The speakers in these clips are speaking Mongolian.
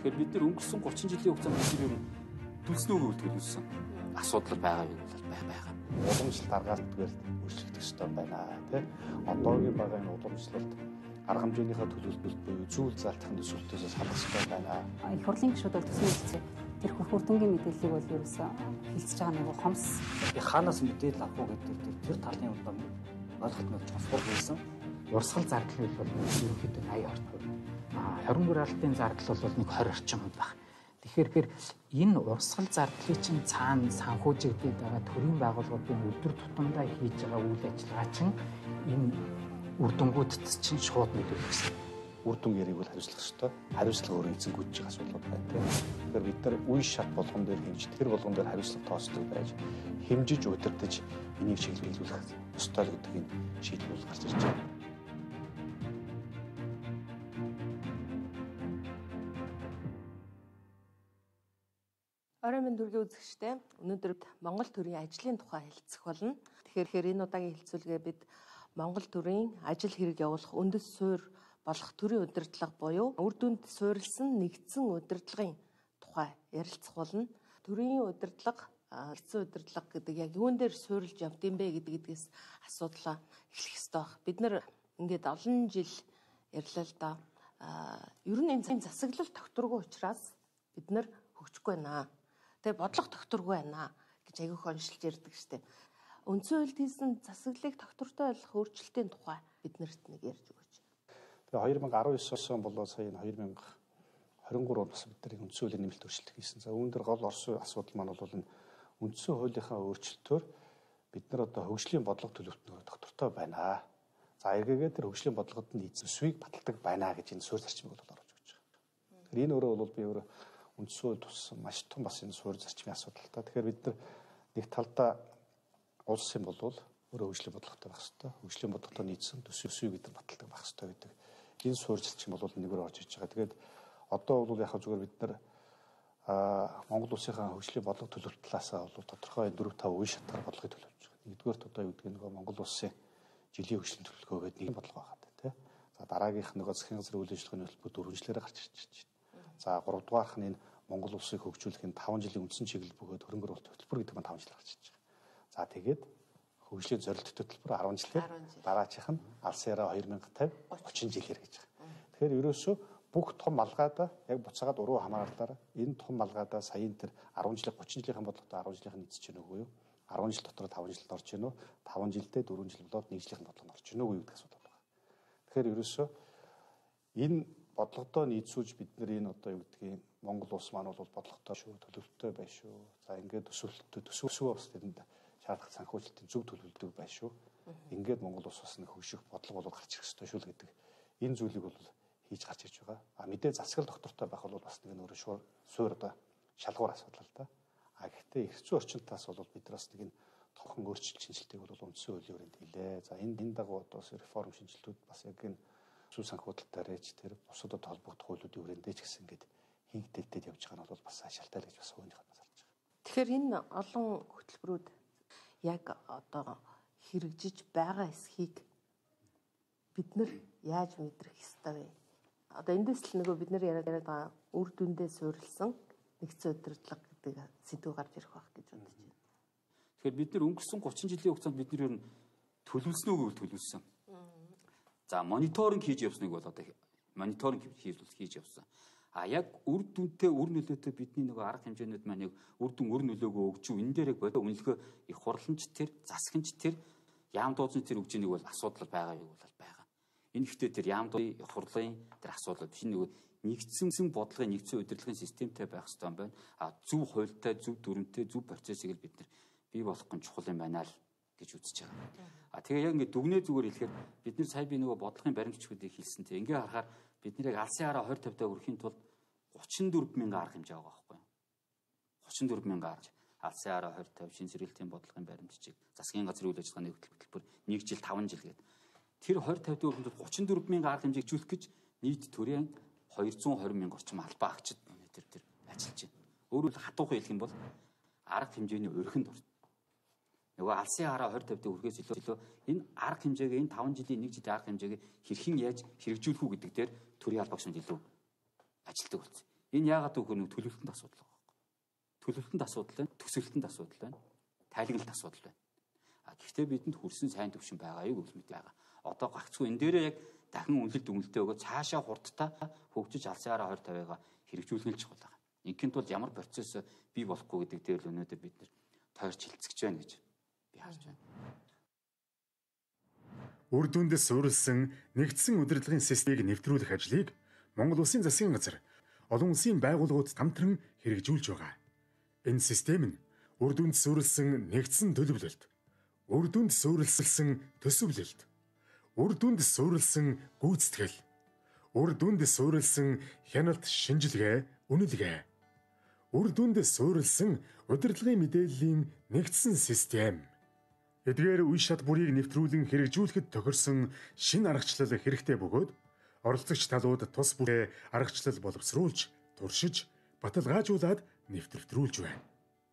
Тэгэхээр бид нар өнгөрсөн 30 жилийн хугацаанд бид ер нь төлснөөгөө төлөвлөсөн асуудал байгаа юм бол байгаа. Уламжлалт аргаас нэгдүгээр өөрчлөгдөх ёстой байна тий. Одоогийн байгаа энэ уламжлалт арга хэмжээнийхээ төлөвлөлт буюу зүйл залтын төсөлтөөс салах ёстой байна. Их хурлын гишүүд бол төсөө хэлцээ. Тэр хүртэнгийн мэдээллийг бол ерөөсөө хэлцэж байгаа нэг хомс. Хаанаас мэдээлэл авах уу гэдэг тэр талын удаа ойлголт нь чухал байсан. Урсгал зардал бол ерөнхийдөө 80 орчим. 24 алтын зардал бол нэг 20 орчим байх. Тэгэхээр энэ урсгал зардлын чинь цаана санхүүжигдээд байгаа төрийн байгууллагуудын өдөр тутамдаа хийж байгаа үйл ажиллагаа чинь энэ үр дүнгуудад чинь шууд нөлөөлөх гэсэн. Үр дүн яриг бол хариуцлах ёстой. Хариуцлага өөрөө эзэнгүүж байгаа асуудал байна тийм. Тэгэхээр бид нар үе шат болгон дээр хэмжиж, тэр болгон дээр хариуцлага тооцдог байж хэмжиж удирдах энийг чиглүүлэх ёстой гэдэг энэ шийдвэр гарч ирж байна. Орой минь дүргийн үзэгчтэй өнөөдөр Монгол төрийн ажлын тухай хэлцэх болно. Тэгэхээр энэ удаагийн хэлцүүлгээ бид Монгол төрийн ажил хэрэг явуулах үндэс суурь болох төрийн удирдлага буюу үр дүнд суурилсан нэгдсэн удирдлагын тухай ярилцах болно. Төрийн удирдлага, нэгдсэн удирдлага гэдэг яг юун дээр суурилж явд юм бэ гэдгээс асуудлаа эхлэх ёстой баг. Бид нар ингээд олон жил ярьлаа л да. Ер нь энэ засаглал тогтургүй учраас бид нар хөгжихгүй байна. Тэгээ бодлого тогтургүй байна гэж аягүй оншилж ярьдаг штеп. Үндсэн хуульд хийсэн засаглалыг тогтвортой болох өөрчлөлтийн тухай биднэрт нэг ярьж өгөөч. Тэгээ 2019 он болоо сая 2023 он бас бид нар үндсэн хуулийн нэмэлт өөрчлөлт хийсэн. За үүн дээр гол орсон асуудал маань бол энэ үндсэн хуулийнхаа өөрчлөлтөөр бид нар одоо хөгжлийн бодлого төлөвлөлтөөр тогтвортой байна. За эргээгээ тэр хөгжлийн бодлогод нь эзэн сүийг баталдаг байна гэж энэ суурь зарчмыг бол оруулж өгч байгаа. Тэгэхээр энэ өөрөө бол би өөрөө үндсэн хууль туссан маш том бас энэ суурь зарчмын асуудал та. Тэгэхээр бид нар нэг талдаа улс юм бол өөрөө хөгжлийн бодлоготой байх хэрэгтэй. Хөгжлийн бодлоготой нийцсэн төсвийг бид нар баталдаг байх хэрэгтэй гэдэг энэ суурь зарчим бол нэгөр орж иж байгаа. Тэгээд одоо бол яг зүгээр бид нар Монгол улсынхаа хөгжлийн бодлого төлөвлөлт талаасаа бол тодорхой 4-5 үе шатаар бодлогыг төлөвлөж байгаа. Нэгдүгээрт одоо юу гэдэг нь Монгол улсын жилийн хөгжлийн төлөвлөгөө гэдэг нэг бодлого байгаа тийм. За дараагийнх нь засгийн газрын үйл ажиллагааны хөтөлбөр 4 жилээр гарч ирж байна. За 3 дугаарх нь энэ Монгол улсыг хөгжүүлэх энэ 5 жилийн үндсэн чиглэл бөгөөд хөрөнгө оруулалт хөтөлбөр гэдэг нь 5 жил гарч ирж байгаа. За тэгээд хөгжлийн зорилттой хөтөлбөр 10 жилээр дараачих нь алсын яраа 2050 30 жилээр гэж байгаа. Тэгэхээр ерөөсөө бүх том малгайдаа яг буцаагаад уруу хамааралаар энэ том малгайдаа саяын тэр 10 жилийн 30 жилийн бодлоготой 10 жилийнх нь эзэж гэнэ үгүй юу? 10 жил дотор 5 жилд орж гэнэ үү? 5 жилдээ 4 жил болоод 1 жилийн бодлогод орж гэнэ үгүй гэдэг асуудал байна. Тэгэхээр ерөөсөө энэ бодлогодоо нийцүүлж бид нар энэ одоо юу гэдгийг Монгол улс маань бол бодлоготой шүү, төлөвлөлттэй байна шүү. За ингээд төсвөө бас тэрэнд шаардах санхүүжилтийн зөв төлөвлөдөг байна шүү. Ингээд Монгол улс бас нэг хөгжих бодлого болоод гарч ирэх ёстой шүү л гэдэг энэ зүйлийг бол хийж гарч ирж байгаа. Мэдээ засаглал доктортой байх бол бас нэг нөр суурь одоо шалгуур асуудал л да. Гэхдээ эрхцүү орчинтаас бол бид нар бас нэг энэ тохон өөрчлөлт шинжилгээг бол үндсэн хуулийн хүрээнд хийлээ. За энэ дагуу одоо реформ шинжилгүүд бас яг энэ сүү санхүүжилтээр ээж тэр бусад холбогдох хуулиудын хүрээндээ ч гэсэн ингээд хийгдэлтэд явж байгаа нь бол бас шалтгаалтай л гэж бас өөрийнхөө харж байгаа. Тэгэхээр энэ олон хөтөлбөрүүд яг одоо хэрэгжиж байгаа эсхийг бид нар яаж мэдрэх ёстой вэ? Одоо эндээс л нөгөө бид нар яриад байгаа үр дүндээ суурилсан нэгдсэн удирдлага гэдэг сэдв гарч ирэх байх гэж бодож байна. Тэгэхээр бид нар өнгөрсөн 30 жилийн хугацаанд бид нар ер нь төлөвлөснөөгөө төлөвлөсөн. За мониторинг хийж явсныг бол одоо мониторинг хийж явсан. А яг үр дүнтэй үр нөлөөтэй бидний нөгөө арга хэмжээнүүд маань яг үр дүн үр нөлөөгөө өгч юу энэ дээр яг бодо үнэлэхөө их хурламж тэр засагч тэр яам дууцны тэр өгж нэг бол асуудал байгаа юу бол байгаа. Энэ ихтэй тэр яам дууцны хурлын тэр асуудал биш нөгөө нэгдсэн бодлогын нэгдсэн удирдлагын системтэй байх хэрэгтэй юм байна. А зөв хуультай, зөв дүрмтэй, зөв процессыг л бид нар бий болгох нь чухал юм байна л гэж үзэж байгаа. А тэгээ яг ингээд дүгнээ зүгээр хэлэхээр бид нар сая би нөгөө бодлогын баримтчдыг хэлсэн те ингээ харахаар бид нэрийг алсын хараа 20 50-тай өрхийн тулд 34 мянган арга хэмжээ байгаа байхгүй юу? 34 мянган арга. Алсын хараа 20 50 шин сэргэлтийн бодлогын баримтчиг, засгийн газрын үйл ажиллагааны хөтөлбөр 1 жил 5 жил гэдэг. Тэр 20 50-тай өрхийн тулд 34 мянган арга хэмжээг жүлэх гэж нийт төрийн 220 мянга орчим албаа агчид тэр ажиллаж байна. Өөрөөр хатуухан хэлэх юм бол арга хэмжээний өрхөнд орж. Нөгөө алсын хараа 20 50-тай өрхөөс илүү энэ арга хэмжээгээ энэ 5 жилийн 1 жилийн арга хэмжээгээ хэрхэн яаж хэрэгжүүлэх үү гэдэг дээр төрийн албаагч нар илүү ажилтдаг болсон. Энэ яагаад гэвэл нэг төлөвлөлтөнд асуудал байгаа байхгүй. Төлөвлөлтөнд асуудал байна, төсөөлтөнд асуудал байна, тайлгналт асуудал байна. Гэхдээ бидэнд хүрсэн сайн төвшин байгаа юу гэвэл мэдээ байгаа. Одоо гагцгүй энэ дээрээ яг дахин үнэлэлт дүгнэлтээ өгөө цаашаа хурдтай хөгжиж алсаараа 2050-аа хэрэгжүүлнэ л чухал байгаа. Инхэнт бол ямар процесс бий болохгүй гэдэг дээр л өнөөдөр бид нэр тойрч хилцэж байна гэж би харж байна. Үр дүндээ суурилсан нэгдсэн удирдлагын системийг нэвтрүүлэх ажлыг Монгол Улсын засгийн газар олон улсын байгууллагууд хамтран хэрэгжүүлж байгаа. Энэ систем нь үр дүнд суурилсан нэгдсэн төлөвлөлт, үр дүнд суурилсан төсөвлөлт, үр дүнд суурилсан гүйцэтгэл, үр дүнд суурилсан хяналт шинжилгээ, үнэлгээ, үр дүнд суурилсан удирдлагын мэдээллийн нэгдсэн систем. Эдгээр үе шат бүрийг нэвтрүүлэн хэрэгжүүлэхэд тохирсон шинэ аргачлал хэрэгтэй бөгөөд оролцогч талууд тус бүрээ аргачлал боловсруулж, туршиж, баталгаажуулаад нэвтрүүлж байна.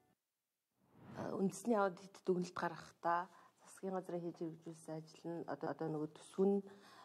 Үндэсний аудит дүгнэлт гаргахдаа засгийн газрын хийж хэрэгжүүлсэн ажил нь одоо нөгөө төсвөн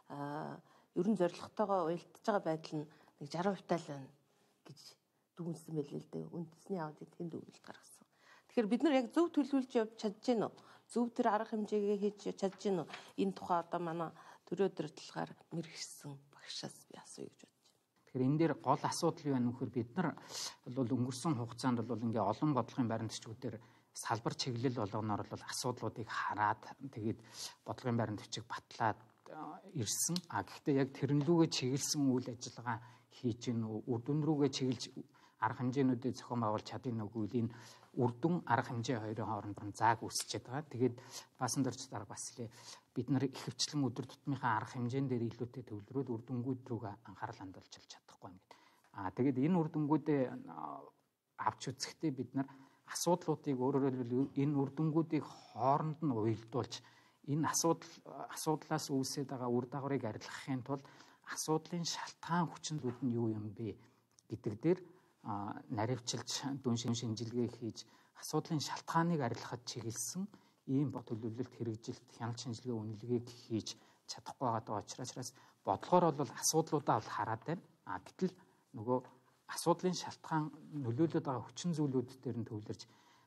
ерөн зорилготойгоо уялдаж байгаа байдал нь нэг 60% тал байна гэж дүгнсэн байлээ л дээ. Үндэсний аудит тэнд дүгнэлт гаргасан. Тэгэхээр бид нар яг зөв төлөвлөж явж чадж гэнэ үү? Зөв тэр арга хэмжээгээ хийж чадж гэнэ үү? Энэ тухай одоо манай төрийн удирдлагаар мэргэжсэн багшаас би асууя гэж бодож байна. Тэгэхээр энэ дээр гол асуудал юу вэ нөхөр бид нар бол өнгөрсөн хугацаанд бол ингээ олон бодлогын баримтчдүүдээр салбар чиглэл болгоноор бол асуудлуудыг хараад тэгээд бодлогын баримт бичиг батлаад ирсэн. Гэхдээ яг тэрнлүүгээ чиглэсэн үйл ажиллагаа хийж гэнэ үү? Үр дүн рүүгээ чиглэж арга хэмжээнүүдийг зохион байгуулж чадна уу гэвэл энэ үр дүн арга хэмжээ хоёрын хооронд зааг үүсчихэд байгаа. Тэгээд баасан дөрч дарга бас лээ бид нар ихэвчлэн өдөр тутмынхаа арга хэмжээн дээр илүүтэй төвлөрөөд үр дүнгууд рүүгээ анхаарал хандуулж чадахгүй юм гээд. Тэгээд энэ үр дүнгуудээ авч үзэхдээ бид нар асуудлуудыг өөрөөр хэлбэл энэ үр дүнгуудыг хооронд нь уялдуулж энэ асуудлаас үүсээд байгаа үр дагаврыг арилгахын тулд асуудлын шалтгаан хүчнүүд нь юу юм бэ гэдэг дээр наривчилж дүн шинжилгээ хийж асуудлын шалтгааныг арилгахад чиглэсэн ийм төлөвлөлт хэрэгжилт хяналт шинжилгээ үнэлгээг хийж чадахгүй байгаа учраас бодлогоор бол асуудлуудаа бол хараад байна. Гэтэл нөгөө асуудлын шалтгаан нөлөөлөд байгаа хүчин зүйлүүд дээр нь төвлөрж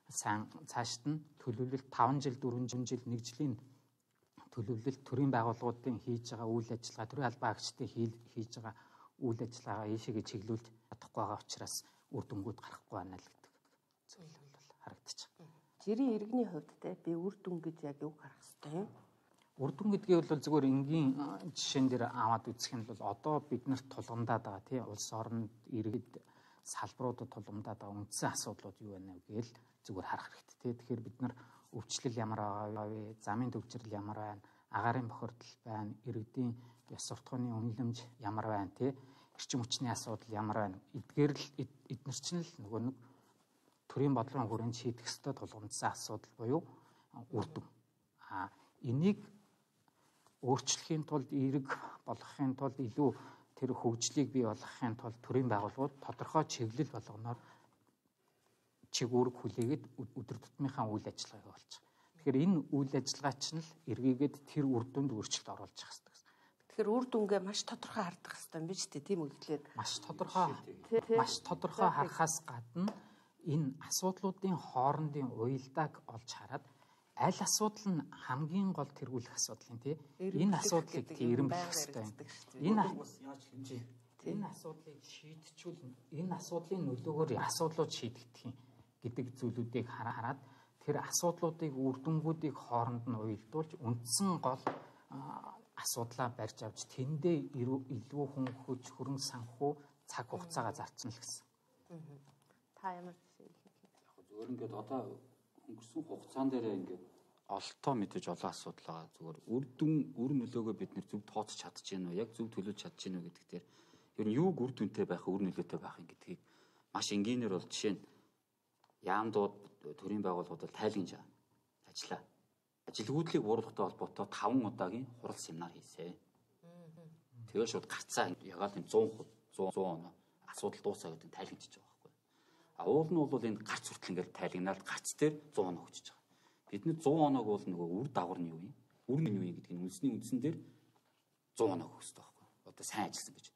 цаашд нь төлөвлөлт 5 жил 4 жил 1 жилийн төлөвлөлт төрийн байгууллагуудын хийж байгаа үйл ажиллагаа төрийн албан агчдын хийж байгаа үйл ажиллагаа ийшээгээ чиглүүлж чадахгүй байгаа учраас үр дүнгууд гарахгүй байна л гэдэг зүйл бол харагдаж байна. Жирийн иргэний хувьд те би үр дүн гэж яг юу харах хэвтэй юм? Үр дүн гэдгийг бол зүгээр энгийн жишээн дээр аваад үзэх нь бол одоо бид нарт тулгамдаад байгаа тий улс оронд иргэд салбаруудад тулгамдаад байгаа үндсэн асуудлууд юу байна вэ гэвэл зүгээр харах хэрэгтэй тий. Тэгэхээр бид нар өвчлөл ямар байгаа вэ? Замын төвчрөл ямар байна? Агаарын бохирдол байна? Иргэдийн ёс суртахууны үнэлэмж ямар байна тий? Эрчим хүчний асуудал ямар байна? Эдгээр л эдгээр чинь л нөгөө нэг төрийн бодлогын хүрээнд шийдэх ёстой тулгамдсан асуудал буюу үр дүн. Энийг өөрчлөхийн тулд эерэг болгохын тулд илүү тэр хөгжлийг бий болгохын тулд төрийн байгууллагууд тодорхой чиглэл болгоноор чиг үүрэг хүлээгээд өдөр тутмынхаа үйл ажиллагааг болж байгаа. Тэгэхээр энэ үйл ажиллагаа чинь л эргээгээд тэр үр дүнд өөрчлөлт оруулах хэрэгтэй. Тэгэхээр үр дүнгээ маш тодорхой хардах хэрэгтэй юм биш үү? Тийм үү гэхлээр маш тодорхой харахаас гадна энэ асуудлуудын хоорондын уялдааг олж хараад аль асуудал нь хамгийн гол тэргүүлэх асуудал юм тий. Энэ асуудлыг эренбэх хэрэгтэй юм. Энэ асуудлыг шийдчихвэл энэ асуудлын нөлөөгөөр асуудлууд шийдэгдэх юм гэдэг зүйлүүдийг хараад тэр асуудлуудыг үр дүнгуудыг хооронд нь уялдуулж үндсэн гол асуудлаа барьж авч тэндээ илүү хөнгөж хөрөн санхүү цаг хугацаагаа зарцсан л гэсэн. Та ямар жишээ зүгээр ингээд одоо өнгөрсөн хугацаан дээр ингээд олтоо мэдээж олон асуудал байгаа. Зүгээр үр нөлөөгөө бид нэр зөв тооцож чадж гэнэ үү? Яг зөв төлөвлөж чадж гэнэ үү гэдэг дээр ер нь юуг үр дүнтэй байх, үр нөлөөтэй байх юм гэдгийг маш энгийнээр бол жишээ нь яамдууд төрийн байгууллагууд тайлгнаж ажиллаа. Ажилгүйдлийг бууруулахтай холбоотой 5 удаагийн хурал семинар хийсэн. Тэгээ шууд гарцаа ягаад энэ 100 оноо асуудал дуусаа гэдэг тайлгнаж байгаа байхгүй. Уул нь бол энэ гарц хүртэл ингээд тайлгнаад гарц дээр 100 оноо өгч байгаа. Бидний 100 оноог бол нөгөө үр дагавар нь юу юм? Үр нь юу юм гэдгийг үндэсний үндсэн дээр 100 оноо өгөх хэрэгтэй байхгүй. Одоо сайн ажилласан гэж.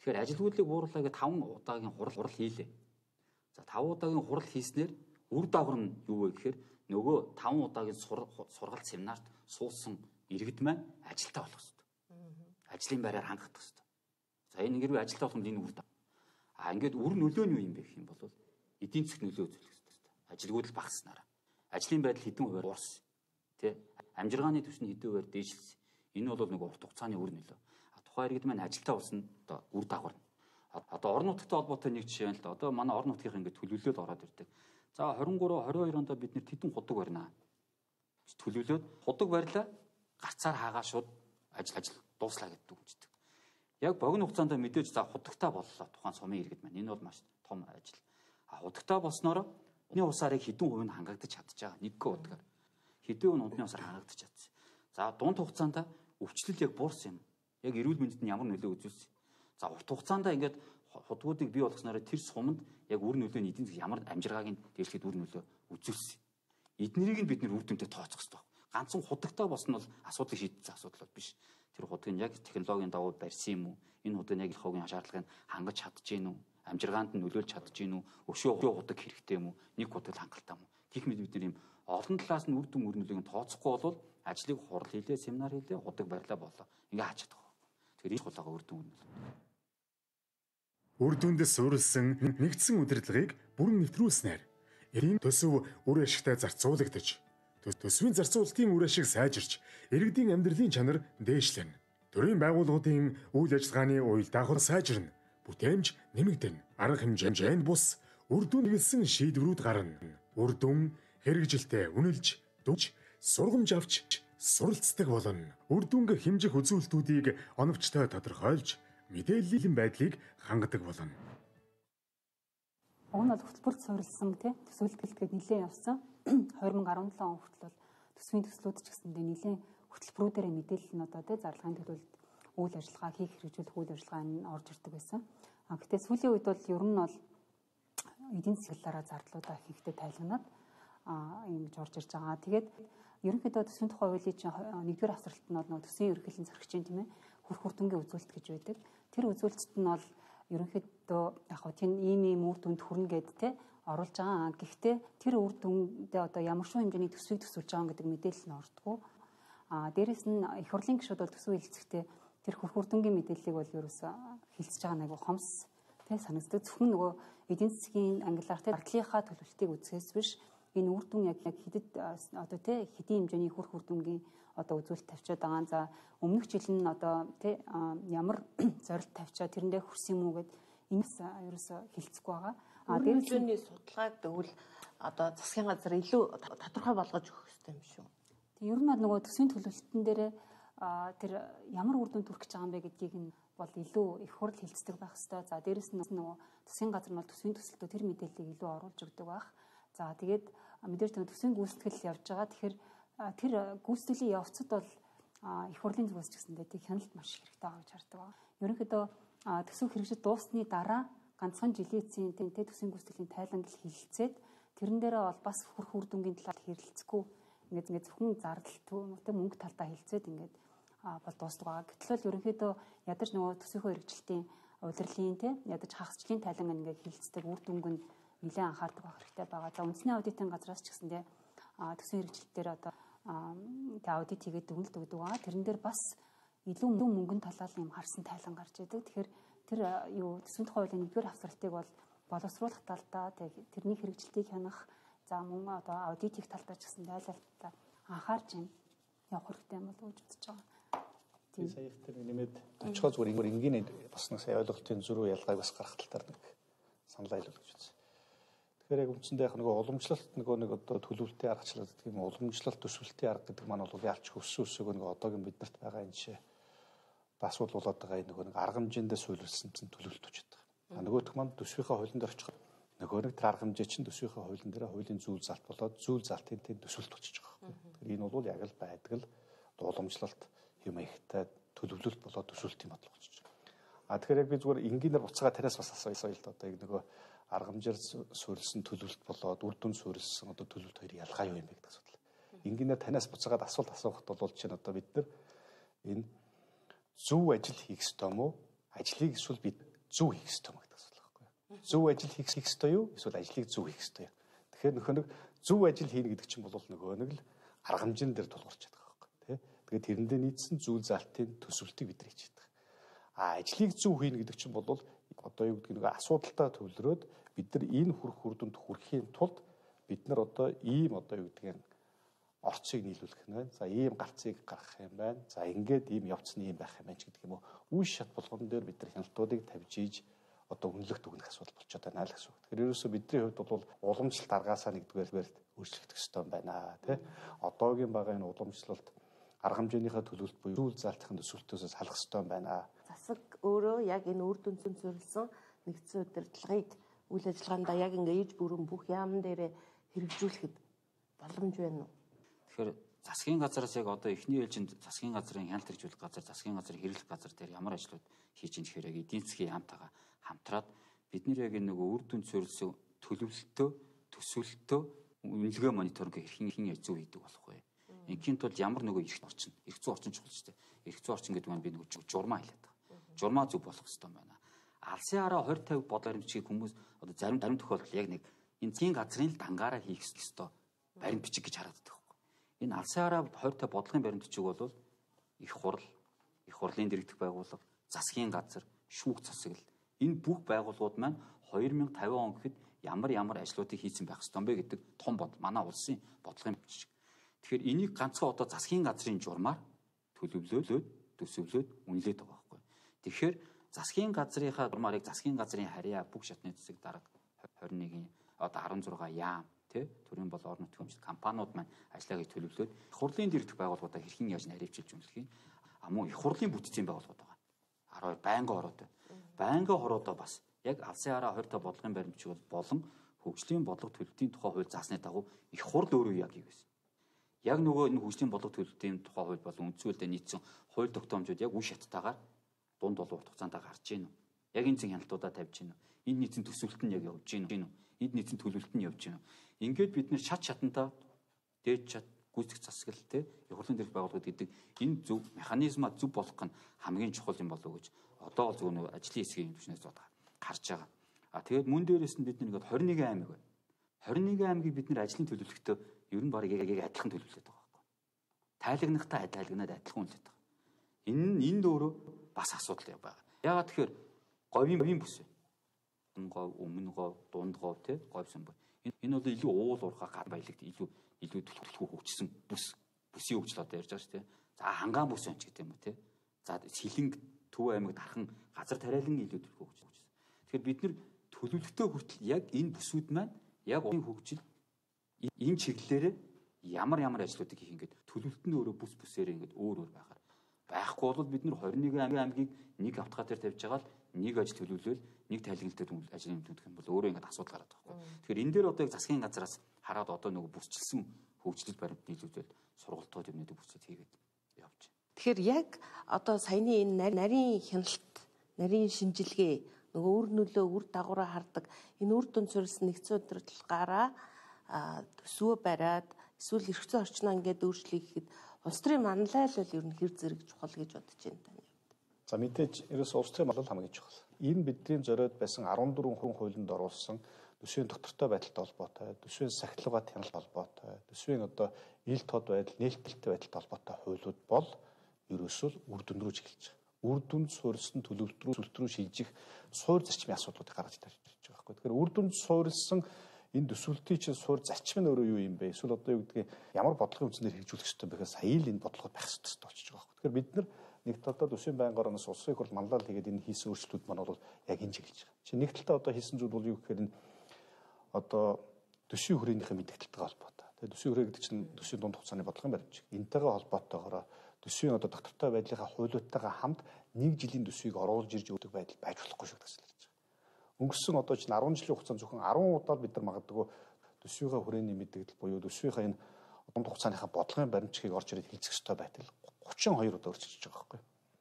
Тэгэхээр ажилгүйдлийг бууруулаа гэ 5 удаагийн хурал хийлээ. За 5 удаагийн хурал хийснээр үр дагавар нь юу вэ гэхээр нөгөө 5 удаагийн сургалт семинарт суусан иргэд маань ажилтаа болох хэрэгтэй. Ажлын байраар хангах хэрэгтэй. За энэ хэрвээ ажилтаа болох нь энэ үр дагавар. Ингээд үр нөлөө нь юу юм бэ гэх юм бол эдийн засаг нөлөө үзүүлэх хэрэгтэй. Ажилгүйдэл багаснараа. Ажлын байдал хэдэн хувиар уурсан. Тэ? Амжиргааны түвшний хэдэн хувиар дээшилсэн. Энэ бол нөгөө урт хугацааны үр нөлөө. Тухайн иргэд маань ажилтаа болсон одоо үр дагавар. Одоо орон нутгтай холбоотой нэг жишээ нь л одоо манай орон нутгийнх ингээд төлөвлөлөд ороод ирдэг. За 23 22 онд бид нэр тэдэн худаг барина. Төлөвлөөд худаг барьлаа гарцаар хаагаа шууд ажил дууслаа гэдэг үгчдэг. Яг богино хугацаанд мэдээж за худагтаа боллоо тухайн сумын иргэд маань. Энэ бол маш том ажил. Худагтаа болсноор удны усаарыг хэдэн хувь нь хангагдаж чадчихаа. Нэг удаагаар хэдэн хувь нь удны усаар хангагдаж чадсан. За дунд хугацаанд өвчлөл яг буурсан юм. Яг эрүүл мэндэд нь ямар нөлөө үзүүлсэн. За урт хугацаанд ингээд худгуудыг бий болгосноор тэр суманд яг үр нөлөө нь эдийн засаг ямар амжиргааг нь дээшлэхэд үр нөлөө үзүүлсэн. Эднэрийг нь бид нэр үр дүнтэй тооцох хэрэгтэй. Ганцхан худагтаа болсон бол асуудлыг шийдсэн асуудал биш. Тэр худаг нь яг технологийн дагуу барьсан юм уу? Энэ худаг нь яг их хогийн шаардлагыг хангаж чадж гин үү? Амжиргаанд нь нөлөөлж чадж гин үү? Өшөө худаг хэрэгтэй юм уу? Нэг худаг хангалттай юм уу? Гэх мэт бид нэр юм олон талаас нь үр дүн үр нөлөөг тооцохгүй бол ажлыг хурал хийлээ, семинар хийлээ, худаг барьлаа болоо. Ингээ хаач чадах. Тэгэхээр энэ хулгайгаа үр дүн үнэлнэ. Үр дүндээс суурилсан нэгдсэн удирдлагыг бүрэн нэвтрүүлснээр энэ төсөв үр ашигтай зарцуулагдаж, төсвийн зарцуулалтын үр ашиг сайжирч, иргэдийн амьдралын чанар дээшлэнэ. Төрийн байгууллагуудын үйл ажиллагааны уял даахур сайжирна, бүтээмж нэмэгдэнэ. Арга хэмжээнд бус үр дүн нэгэлсэн шийдвэрүүд гарна. Үр дүн хэрэгжилтэд үнэлж, дүнж, сургамж авч суралцдаг болно. Үр дүнг хэмжих үзүүлэлтүүдийг оновчтой тодорхойлж, мэдээллийн байдлыг хангадаг болно. Уг нь бол хөтөлбөрт суурилсан төсөөлөлтгээд нэлээд явсан. 2017 он хүртэл бол төсвийн төслүүд ч гэсэндээ нэлээд хөтөлбөрүүдээр мэдээлэл нь одоо зарлагын төлөвлөлт үйл ажиллагаа хийх хэрэгжүүлэх үйл ажиллагаа нь орж ирдэг байсан. Гэхдээ сүүлийн үед бол ер нь бол эдийн засгийн зардлуудаа ихэнхдээ тайлгнаад ингэж орж ирж байгаа. Тэгээд ерөнхийдөө төсвийн тухай хуулийн чинь 1-р хавцралт нь бол төсвийн ерөнхийллийн зарагчийн тийм ээ хүрхүрдэнгийн үзүүлэлт гэж байдаг. Тэр үзүүлэлтд нь бол ерөнхийдөө яг хөө тийм ийм үр дүнд хүрнэ гэд оруулж байгаа. Гэхдээ тэр үр дүндээ одоо ямар шоу хэмжээний төсвийг төсөлж байгаа гэдэг мэдээлэл нь ордгоо. Дээрээс нь их хурлын гишүүд бол төсвийн хэлцэхдээ тэр хүрхүрдэнгийн мэдээллийг бол ерөөсө хэлцэж байгаа нэг хомс санагддаг. Зөвхөн нөгөө эдийн засгийн ангилаар зардлынхаа төлөвлөлтийг үзэхээс биш энэ үр дүн яг хэдэд одоо хэдийн хэмжээний хүрхүрдэнгийн одоо үзүүлэлт тавьчаад байгаа. За өмнөх жил нь одоо ямар зорилт тавьчаа тэрэндээ хүрсэн юм уу гэд энэс ерөөсө хэлцэхгүй байгаа. Дээрээс судалгааг тэгвэл одоо засгийн газар илүү тодорхой болгож өгөх хэрэгтэй юм шүү. Тэг ер нь бол нөгөө төсвийн төлөвлөлтөн дээр тэр ямар үр дүн төрөх гэж байгаа юм бэ гэдгийг нь бол илүү их хурл хэлцдэг байх хэвээр. За дээрээс нь нөгөө засгийн газар нь бол төсвийн төсөлтөд тэр мэдээллийг илүү оруулж өгдөг байх. За тэгээд мэдээж төсвийн гүйцэтгэл явж байгаа. Тэгэхээр тэр гүйцэтгэлийн явцад бол их хурлын зүгээс ч гэсэндээ тэг хяналт маш хэрэгтэй байгаа гэж хардаг байна. Ерөнхийдөө төсөв хэрэгжиж дуусны дараа ганцхан жилийн эцсийн төсвийн гүйцэтгэлийн тайлангал хилцээд тэрэн дээрээ бол бас хүрх үр дүнгийн талаар хэрэлцэхгүй ингээд зөвхөн зардал мөнгө талдаа хилцээд ингээд бол дуустдаг байгаа. Гэтэл бол ерөнхийдөө ядаж нөгөө төсвийнхөө хэрэгжилтийн удирдлын ядаж хагасчлалын тайлангал ингээд хилцдэг үр дүнг нь нэлээд анхаардаг байх хэрэгтэй байгаа. За үндэсний аудитын газраас ч гэсэндээ төсвийн хэрэгжилтээр одоо аудит хийгээд дүгнэлт өгдөг байгаа. Тэрэн дээр бас илүү мөнгөнд талаар юм харсан тайлан гарч идэг. Тэгэхээр тэр төсвийн тухай хуулийн 1-р хавцралтыг бол боловсруулах талдаа тэрний хэрэгжилтийг хянах за мөн одоо аудитын талдаа ч гэсэн тайлбарлалтаа анхаарч явах хэрэгтэй юм болов уу гэж бодож байгаа. Тийм саях тэр нэмээд очихоо зүгээр энгийн бас нэг сая ойлголтын зөрүү ялгааг бас гаргах тал дээр нэг санал айлуулж үзье. Тэгэхээр яг үндсэндээ яг нөгөө уламжлалт нэг одоо төлөвлөлтийн аргачлал гэдэг юм уламжлалт төсвөлтийн арга гэдэг маань бол ялч өссөн нэг одоогийн биднэрт байгаа энэ жишээ бас бол болоод байгаа нөгөө нэг арга хэмжээндээ суйлуулсан төлөвлөлт үүсэж байгаа. Нөгөөх маань төсвийнхаа хуулинд орчих нөгөө нэг тэр арга хэмжээ чинь төсвийнхаа хуулийн дээр хуулийн зүйл залт болоод зүйл залтын төсвөлт үүсэж байгаа. Тэгэхээр энэ бол яг л байдаг л уламжлалт юм ихтэй төлөвлөлт болоод төсвөлт юм бодлого гэж байна. Тэгэхээр яг би зүгээр энгийнээр буцаага танаас бас асууя л да одоо яг нөгөө арга хэмжээр суурилсан төлөвлөлт болоод үр дүн суурилсан одоо төлөвлөлт хоёр ялгаа юу юм бэ гэдэг асуудал. Энгийнээр танаас буцаагаад асуулт асуухад бол чинь одоо бид нар энэ зөв ажил хийх ёстой мó ажлыг эсвэл бид зөв хийх ёстой юм гэдэг асуулт байхгүй юу? Зөв ажил хийх ёстой юу? Эсвэл ажлыг зөв хийх ёстой юу? Тэгэхээр нөхөр нэг зөв ажил хийнэ гэдэг чинь бол нөгөө нэг л арга хэмжээн дээр тулгуурч чадах байхгүй тий. Тэгээд тэрэндээ нийцсэн зүйл залтын төсвөлтийг бид нар хийж чадах. Ажлыг зөв хийнэ гэдэг чинь бол одоо юу гэдэг нэг асуудалтай төвлөрөөд бид нар энэ үр дүнд хүрэхийн тулд бид нар одоо ийм одоо юу гэдгийг орцыг нийлүүлэх нь байна. За ийм галцыг гаргах юм байна. За ингээд ийм явцны юм байх юм байна ч гэдэг юм уу. Үе шат болгон дээр бид нар хяналтуудыг тавьж ийж одоо үнэлэх дүгнэх асуудал болчиход байна л гэсэн үг. Тэгэхээр ерөөсөө бидний хувьд бол уламжлалт аргаасаа нэгдүгээр өөрчлөгдөх ёстой юм байна тий. Одоогийн байгаа энэ уламжлалт арга хэмжээнийхээ төлөвлөлт буюу зүйл залтын төсвөлтөөс салах ёстой юм байна. Засаг өөрөө яг энэ үр дүнцэн суурилсан нэгдсэн удирдлагыг үйл ажиллагаандаа яг ингээ ээж бүрэн бүх яамн дээрээ хэрэгжүүлэхэд боломж байна уу? Тэгэхээр засгийн газараас яг одоо эхний ээлжинд засгийн газрын хяналт хэрэгжүүлэх газар, засгийн газрын хэрэглэх газар дээр ямар ажлууд хийж ийн гэхээр яг эдийн засгийн яамтайгаа хамтраад бид нэр яг нэг үр дүнд суурилсан төлөвлөлтөө, төсвөлтөө үнэлгээ мониторинг хэрхэн зөв хийдэг болох вэ? Ингийн тулд ямар нэг эрх зүйн орчин чухал шүү дээ. Эрх зүйн орчин гэдэг нь би нэг журмаа хэлээд байгаа. Журмаа зөв болох хэрэгтэй байна. Алсын хараа 20-50 бодлоор хэмжих хүмүүс одоо зарим тохиолдолд яг нэг энэ засгийн газрын л дангаараа хийх ёстой баримт бичиг гэж хараад байгаа байхгүй. Энэ алсын хараа 20-50 бодлогын баримт бичиг бол их хурлын дэргэдэх байгууллага, засгийн газар, шүүх засаглал энэ бүх байгууллагууд маань 2050 он гэхэд ямар ажлуудыг хийсэн байх ёстой юм бэ гэдэг том манай улсын бодлогын бичиг. Тэгэхээр энийг ганцхан одоо засгийн газрын журмаар төлөвлөлөөд, төсөвлөөд үнэлээд байгаа байхгүй. Тэгэхээр засгийн газрынхаа журмаарыг засгийн газрын харьяа бүх шатны засаг дарга 21-ийн одоо 16 яам тий төрийн бол орон нутгийн хэмжээнд компаниуд маань ажиллагааг төлөвлөөд хурлын дэргэдэх байгууллагуудаа хэрхэн яаж наривчилж үнэлэх юм. Мөн их хурлын бүтцийн байгууллагууд байгаа. 12 байнгын хороодоо бас яг алсын хараа 20 та бодлогын баримт бичиг болон хөгжлийн бодлого төлөвлөлтийн тухай хууль заасны дагуу их хурл өөрөө яг юу гэсэн. Яг нөгөө энэ хөгжлийн бодлого төлөвлөлтийн тухай хууль болон үндсэн хуулиуд нийцсэн хууль тогтоомжууд яг үе шаттайгаар дунд бол урт хугацаанд гарч ийн үү? Яг энэ зэн хяналтуудаа тавьж ийн үү? Энэ нийцэн төсвөлт нь яг явж ийн үү? Энд нийцэн төлөвлөлт нь явж ийн үү? Ингээд бид нэр шатантаа дээд чат гүйцэх засаглал те их хурлын дэргэдэх байгууллагууд гэдэг энэ зөв механизмаа зөв болгох нь хамгийн чухал юм болов уу гэж одоо зөв нэг ажлын хэсгийн төвчнээс гарч байгаа. Тэгээд мөн дээрээс нь бид нэг 21 аймаг байна. 21 аймгийг бид нэр ажлын төлөвлөлтөд ер нь баг яг адилхан төлөвлөд байгаа байхгүй. Тайлагнахтаа адилханад адилхан үнэлээд байгаа. Энд өөрөө бас асуудал байгаа. Яагаад тэгэхээр говийн бүс вэ? Өмнө говь, дунд говь те говьсон бай. Энэ бол илүү уул уурхай гар баялагт илүү төлөвлөхөө хөгжсөн бүсийн хөгжил одоо ярьж байгаа шүү дээ. За хангаан бүс байна ч гэдэг юм уу те. За Сэлэнг Төв аймагт хархан газар тариалан илүү төлөвлөхөө хөгжсөн. Тэгэхээр бид нэр төлөвлөлтөө хүртэл яг энэ бүсүүд маань яг хөгжил энэ чиглэлээр ямар ажлуудыг хийх ингээд төлөвлөлт нь өөрөө бүсээр ингээд өөр байгаар байхгүй бол бид нар 21 аймгийг нэг автгаа дээр тавьж байгаа л нэг ажил төлөвлөл нэг тайлгналтад ажлын төлөвлөх юм бол өөрөө ингээд асуудал гараад байгаа байхгүй. Тэгэхээр энэ дээр одоо яг засгийн газраас хараад одоо нөгөө бүрчилсэн хөгжлөл баримт нийлүүлэл сургалтууд юмнуудыг бүрцээд хийгээд явж байна. Тэгэхээр яг одоо саяны энэ нарийн хяналт, нарийн шинжилгээ нөгөө үр нөлөө үр дагавраа хардаг энэ үр дүн суурилсан нэгдсэн удирдлагаараа төсвөө бариад эсвэл эрх зүйн орчноо ингээд өөрчлөе гэхэд улс төрийн манлайл бол ер нь хэр зэрэг чухал гэж бодож байна таны хувьд. За мэдээж ерөөс улс төрийн манлайл хамгийн чухал. Энэ бидний зориод байсан 14 хүн хуулинд оруулсан төсвийн доктортой байдалтай холбоотой, төсвийн сахилгын хяналт холбоотой, төсвийн одоо ил тод байдал, нээлттэй байдалтай холбоотой хуулиуд бол ерөөсөө үр дүн рүү чиглэж байгаа. Үр дүнд суурилсан төлөвлөлт рүү шилжих суур зарчмын асуудлуудыг гаргаж тарьж байгаа байхгүй. Тэгэхээр үр дүнд суурилсан энэ төсвөлтийн чинь суур зарчим нь өөрөө юу юм бэ? Эсвэл одоо юу гэдгийг ямар бодлогын үндсээр хэрэгжүүлэх ёстой бэ гэхээс сая л энэ бодлогод байх ёстой болчихж байгаа байхгүй. Тэгэхээр бид нар нэг талдаа төсвийн байнгын ороноос улсын их хурл манлайлал хийгээд энэ хийсэн өөрчлөлтүүд маань бол яг энэ чиглэж байгаа. Чи нэг талдаа одоо хийсэн зүйл бол юу гэхээр энэ одоо төсвийн хүрээнийхээ мэдээлэлтэй холбоотой. Тэгээ төсвийн хүрээ гэдэг чинь төсвийн дунд хугацааны бодлогын баримт. Энтэйгээ холбоотойгоор төсвийн одоо доктортой байдлынхаа хуулиудтайгаа хамт нэг жилийн төсвийг оруулж ирж өгдөг байдал байж болохгүй шүү гэж хэлж байгаа. Өнгөрсөн одоо чинь 10 жилийн хугацаанд зөвхөн 10 удаа бид нар магадгүй төсвийнхаа хүрээний мэдээлэл буюу төсвийнхаа энэ дунд хугацааныхаа бодлогын баримтчгийг орж ирээд хэлцэх ёстой байтал 32 удаа өөрчилж байгаа байхгүй.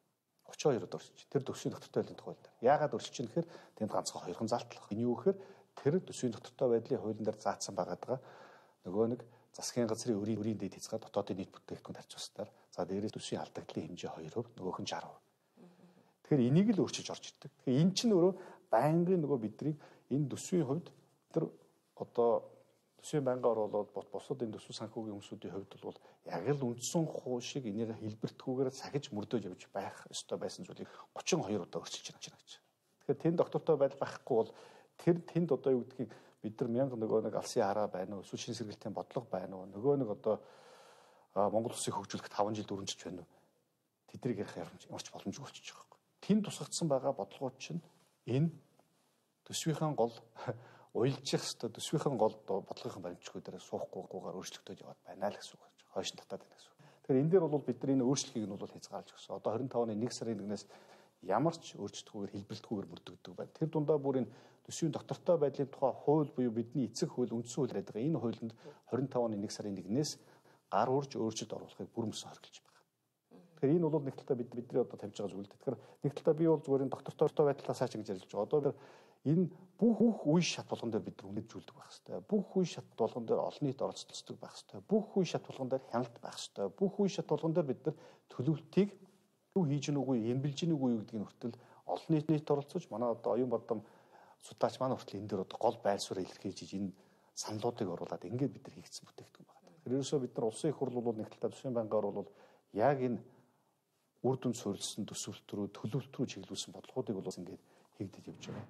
32 удаа өөрчилж. Тэр төсвийн доктортой байдлын тухай дээр. Яагаад өөрчилж чинь гэхээр тэнд ганцхан хоёрхан залтлах. Энэ юу гэхээр тэр төсвийн доктортой байдлын хуулийн дээр заасан байгаа нөгөө нэг засгийн газрын өрийн дэд хязгаар дотоодын нийт бүтээгдэхүүн тарьцуулснаар за дээрээс төсвийн алдагдлын хэмжээ 2%, нөгөөх нь 60%. Тэгэхээр энийг л өөрчилж орж ирдэг. Тэгэхээр эн чинь өөрөө байнгын нөгөө бидний энэ төсвийн хувьд тэр одоо төсвийн байнга оруулаад бусад энэ төсөв санхүүгийн хүмүүсийн хувьд бол яг л үндсэн хуу шиг энийг хэлбэртгүйгээр сахиж мөрдөөж явж байх ёстой байсан зүйлийг 32 удаа өөрчилж байна гэж. Тэгэхээр тэнд доктортой байдал байхгүй бол тэнд одоо юу гэдгийг бид нар мянга нөгөө нэг алсын хараа байна уу, эсвэл шин сэргэлтийн бодлого байна уу, нөгөө нэг одоо Монгол улсыг хөгжүүлэх 5 жил 4 жил байна уу. Тэдрийг ярих ямарч боломжгүй болчихж байгаа байхгүй. Тэнд тусгагдсан байгаа бодлогууд чинь энэ төсвийнхэн гол уйлжих хэвээр төсвийнхэн гол бодлогын баримтчгүй дээр суухгүйгээр өөрчлөгдөж яваад байна л гэсэн үг байна. Хойш нь татаад байна гэсэн үг. Тэгэхээр энэ дээр бол бид нар энэ өөрчлөлийг нь бол хязгаарлаж өгсөн. Одоо 25 оны 1 сарын 1-ээс ямар ч өөрчлөлтгүйгээр хэлбэлтгүйгээр бүрдэгддэг байна. Тэр дундаа бүр энэ төсвийн доктортой байдлын тухай хууль буюу бидний эцэг хууль, үндсэн хууль гэдэг энэ хуулинд 25 оны 1 сарын 1-ээс гар урж өөрчлөлт оруулахыг бүрмөсөн хоригдж байгаа. Тэгэхээр энэ бол нэг талаа бидний одоо тавьж байгаа зүйл. Тэгэхээр нэг талаа би бол зүгээр энэ доктортой байдлаа сайч гэж ярьж байгаа. Одоо энэ бүх үе шат болгон дээр бид үнэлжүүлдэг байх хэрэгтэй. Бүх үе шат болгон дээр олон нийт оролцдог байх хэрэгтэй. Бүх үе шат болгон дээр хяналт байх хэрэгтэй. Бүх үе шат болгон дээр бид нар төлөвлөлтийг юу хийж гэнэ үгүй, эмбэлж гэнэ үгүй гэдгийг хүртэл олон нийт оролцож манай одоо оюун бадам судлаач манай хүртэл энэ дээр одоо гол байр суурь илэрхийлж энэ саналуудыг оруулаад ингээд бид нар хийгдсэн бүтээгдэхүүн байна. Тэгэхээр ерөөсөө бид нар улсын их хурл бол нэг талаа төсвийн банкаар бол яг энэ үр дүнд суурилсан төсөвлөлт рүү төлөвлөлт рүү чиглүүлсэн бодлогоодыг бол ингээд хийгдэж явж байгаа.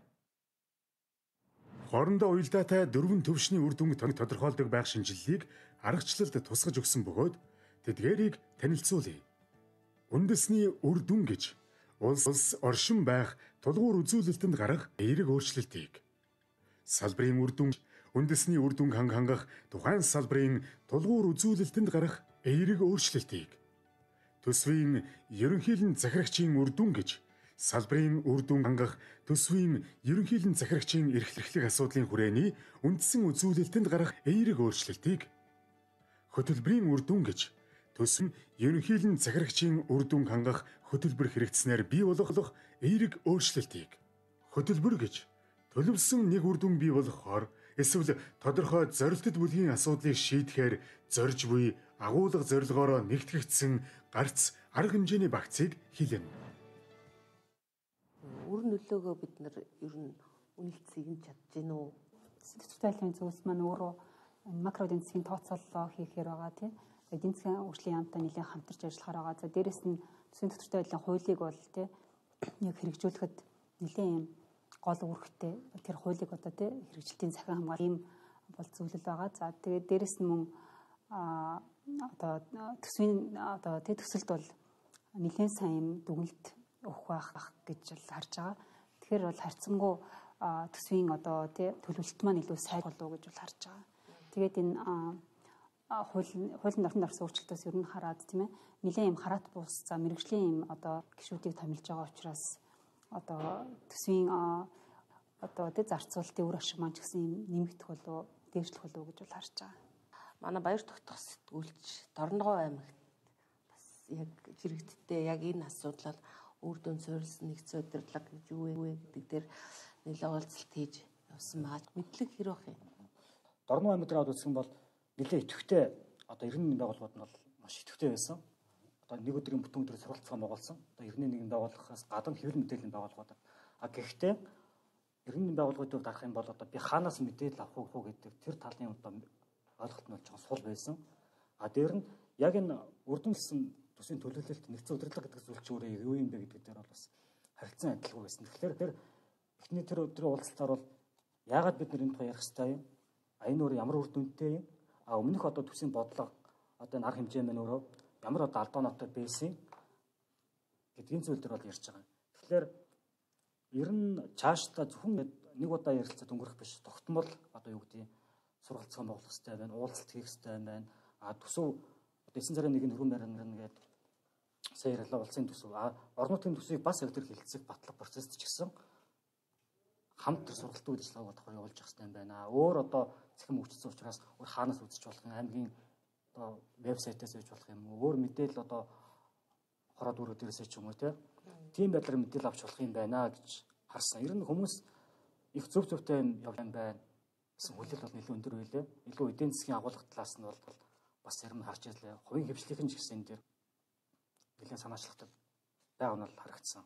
Хоорондоо уялдаатай дөрвөн төвшний үр дүнг тодорхойлдог байх шинжилгээг аргачлалд тусгаж өгсөн бөгөөд тэдгээрийг танилцуулъя. Үндэсний үр дүн гэж улс оршин байх тулгуур үзүүлэлтэнд гарах эерэг өөрчлөлтийг, салбарын үр дүн, үндэсний үр дүнг хангах тухайн салбарын тулгуур үзүүлэлтэнд гарах эерэг өөрчлөлтийг, төсвийн ерөнхийлөн захирагчийн үр дүн гэж салбарын үр дүн хангах төсвийн ерөнхийлөн захирагчийн эрхлэх асуудлын хүрээний үндсэн үзүүлэлтэнд гарах эерэг өөрчлөлтийг, хөтөлбөрийн үр дүн гэж төсвийн ерөнхийлөн захирагчийн үр дүн хангах хөтөлбөр хэрэгцснээр бий болох эерэг өөрчлөлтийг, хөтөлбөр гэж төлөвлөсөн нэг үр дүн бий болохоор эсвэл тодорхой зорилттой бүлгийн асуудлыг шийдэхээр зорж буй агуулга зорилгоороо нэгтгэгдсэн гарц арга хэмжээний багцыг хэлнэ. Үр нөлөөгөө бид нар ер нь үнэлцгийг нь чадж гин үү? Төсвийн байдлын зөвлөлт маань өөрөө макро эдийн засгийн тооцооллоо хийхээр байгаа тийм. Эдийн засгийн хөгжлийн яамтай нэлээд хамтарч ажиллахаар байгаа. За дээрэс нь төсвийн төсвийн байдлын хуулийг бол тийм яг хэрэгжүүлэхэд нэлээд юм гол үүрэгтэй тэр хуулийг одоо тийм хэрэгжилтийн захин хамгаалал ийм бол зөвлөл байгаа. За тэгээд дээрэс нь мөн одоо төсвийн одоо тийм төсөлд бол нэлээд сайн юм дүгнэлт өгөх байх гэж л харж байгаа. Тэгэхээр бол харьцангуй төсвийн одоо тий төлөвлөлт маань илүү сайн болов уу гэж бол харж байгаа. Тэгээд энэ хуулийн нормын орсон өөрчлөлтөөс ер нь хараад тийм ээ нэлээд юм хараат бус за мэрэгжлийн юм одоо гишүүдийг томилж байгаа учраас одоо төсвийн одоо тий зарцуулалтын үр ашиг маань ч гэсэн юм нэмэгдэх болов дээшлэх болов гэж бол харж байгаа. Манай баяр тогтох сэтгүүлч Дорногов аймагт бас яг жирэгдтэй яг энэ асуудлаар үр дүн суурилсан нэгдсэн удирдлага гэж юу вэ гэдэг дээр нэлээд уулзалт хийж явсан байгаа. Мэдлэг хэр бах юм? Дорногов аймаг дээр үзсэн бол нэлээд идэвхтэй одоо 91 байгууллагууд нь бол маш идэвхтэй байсан. Одоо нэг өдрийн бүтэн өдрөөр сурвалжцсан байгуулсан. Одоо 91 байгууллагаас гадна хэвлэл мэдээллийн байгууллагууд. Гэхдээ 91 байгууллагуудыг дарах юм бол одоо би хаанаас мэдээлэл авах уу гэдэг тэр талын одоо ойлголт нь бол сул байсан. Дээр нь яг энэ үрдэнэлсэн төсвийн төлөвлөлт нэгдсэн удирдлага гэдэг зүйл чинь өөрөө юу юм бэ гэдэг дээр бол бас харилцан адилгүй байсан. Тэгэхээр эхний тэр өдрийн уулзалтаар бол яагаад бид энэ тухай ярих хэрэгтэй юм? Энэ өөр ямар үр дүнтэй юм? Өмнөх одоо төсвийн бодлого одоо энэ арга хэмжээ маань өөрөө ямар одоо алдаа ноттой байсан гэдгийн зүйл дээр бол ярьж байгаа. Тэгэхээр ер нь цаашдаа зөвхөн нэг удаа ярилцаад өнгөрөх биш. Тогтмол одоо юу гэдэг сургалцсан болох хэрэгтэй байна. Уулзалт хийх хэрэгтэй байна. Төсөв одоо 9 сарын 1-нд хөрөн баримт гэдэг сая ярьлаа улсын төсөв. Орон нутгийн төсвийг бас яг тэр хилцэх батлах процесс ч гэсэн хамт тэр сургалтын үйлчлэгээ бодохоор явуулж явах хэрэгтэй байна. Өөр одоо цахим хөгжсөн учраас өөр хаанаас үзэж болох юм, аймгийн одоо вебсайтаас үзэж болох юм, өөр мэдээлэл одоо хороод өрөө дээрээсээ ч юм уу тийм байдлаар мэдээлэл авч болох юм байна гэж харсан. Ер нь хүмүүс их зөвтэй юм явсан байна. Гэсэн хүлээл бол нэлээд өндөр байлээ. Илүү эдийн засгийн агуулга талаас нь бол бас зарим нь харж ирлээ. Хувийн хвшлийнхэн ч гэсэн энэ дээр нэлээд санаачлагтай байгаа нь бол харагдсан.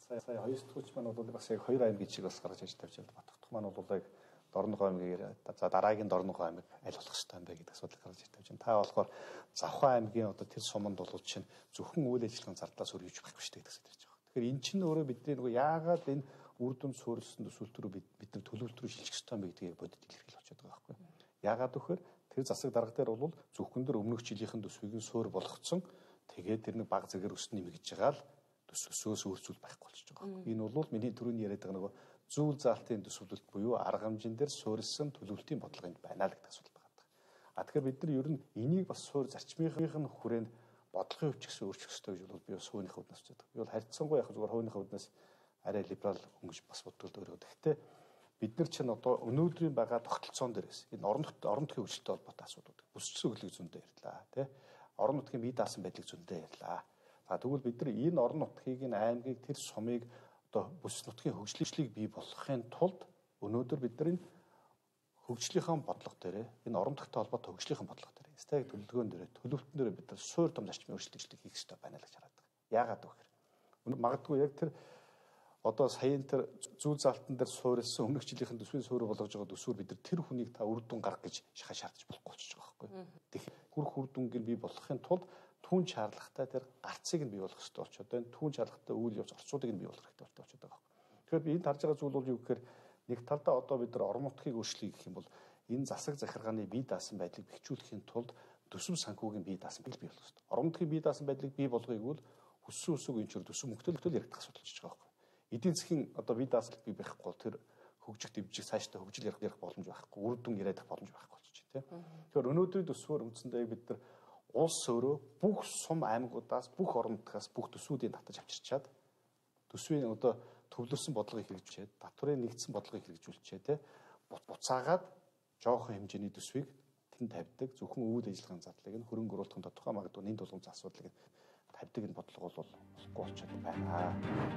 Сая хоёр сэтгүүлч маань бол бас яг хоёр аймгийн чиг бас гаргаж ирж тавьж байна. Батгах маань бол яг Дорногов аймгийг за дараагийн Дорногов аймаг аль болох ёстой юм бэ гэдэг асуудал гаргаж ирж тавьж байна. Та болохоор Завхан аймгийн одоо тэр суманд бол чинь зөвхөн үйл ажиллагааны зардлаас өөр юуч байхгүй шүү дээ гэсэн ярьж байгаа. Тэгэхээр эн чинь өөрөө бидний нөгөө яагаад энэ үр дүнд суурилсан төсвөл рүү бид нар төлөвлөлт рүү шилжих ёстой юм бэ гэдгийг бодит илэрхийлж очиад байгаа байхгүй. Яагаад вэхээр тэр засаг дарга дээр бол зөвхөн дөр өмнөх жилийнхэн төсвийг нь суур болгоцсон. Тэгээд тэр нэг баг зэрэг өс нэмэгдэж байгаа л төсвөөс өөрчлөл байхгүй болчихж байгаа. Энэ бол миний түрүүний яриад байгаа нөгөө зүйл заалтын төсвөлөлт буюу арга хэмжээнд дээр суурилсан төлөвлөлтийн бодлогонд байна л гэдэг асуудал байгаа. Тэгэхээр бид нар ер нь энийг бас суур зарчмынхын хүрээнд бодлогын хувьч гэсэн өөрчлөх ёстой гэж бол би бас хууныхаа үднээс үздэг. Би бол харьцангуй яг зүгээр хууныхаа үднээс арай либерал өнгөж бас бодвол өөрөө. Гэхдээ бид нар чинь одоо өнөөдрийн байгаа тогтолцоон дээрээс энэ орон нутгийн хөгжилтэй холбоотой асуудууд бүсчсэн хөглөг зөндөө ярьлаа тий. Орон нутгийн бие даасан байдлыг зөндөө ярьлаа. За тэгвэл бид нар энэ орон нутгийг энэ аймгийг тэр сумыг одоо бүс нутгийн хөгжлийг бий болгохын тулд өнөөдөр бид нар энэ хөгжлийнхаа бодлого дээрээ энэ орон нутгийн холбоотой хөгжлийнхаа бодлого дээрээ стратеги төлөвлөгөөн дээрээ төлөвлөлтөн дээрээ бид нар суур том зарчмын өөрчлөлтийг хийх хэрэгтэй байна л гэж хараад байгаа. Яагаад вэ гэхээр магадгүй яг тэр одоо саяын тэр зүүн залтан дээр суурилсан өмнөх жилийнхэн төсвийн суурь болгож байгаа төсвөр бид нар тэр хүнийг та үр дүн гаргах гэж шаардаж болохгүй болчихж байгаа байхгүй. Тэгэхээр хүрх үр дүнгийг бий болгохын тулд түүн шаардлагатай тэр гарцыг нь бий болгох хэрэгтэй болчиход байна. Түүн шаардлагатай үйл явц орчуудыг нь бий болгох хэрэгтэй болчиход байгаа байхгүй. Тэгэхээр би энд харж байгаа зүйл бол юу гэхээр нэг талдаа одоо бид нар орон нутгийг өөрчлөе гэх юм бол энэ засаг захиргааны бие даасан байдлыг бэхжүүлэхийн тулд төсөв санхүүгийн бие даасан байдлыг бий болгох хэрэгтэй. Орон нутгийн бие даасан байдлыг бий болгохыг бол хүссэн үсэг энэ чөр төсөв мөнгөтөл яригдах асуудал болчихж байгаа байхгүй. Эдийн засгийн одоо бие даасан бий байхгүй тэр хөгжих дэвжих цаашдаа хөгжил ярих боломж байхгүй. Үр дүн яриадах боломж байхгүй болчих чинь тийм. Тэгэхээр өнөөдрийн төсвөр үндсэндээ бид нар улс өөрөө бүх сум аймагуудаас бүх орон нутгаас бүх төсвүүдийг татаж авчирчаад төсвийн одоо төвлөрсөн бодлогыг хэрэгжүүлээд татврын нэгдсэн бодлогыг хэрэгжүүлчихэд те буцаагаад жоохон хэмжээний төсвийг тэнд тавьдаг зөвхөн үйл ажиллагааны зардлыг нь хөрөнгө оруулалтын тодорхой магадгүй нэн тулгымц асуудлыг тавьдаг энэ бодлого бол болохгүй болчиход байна.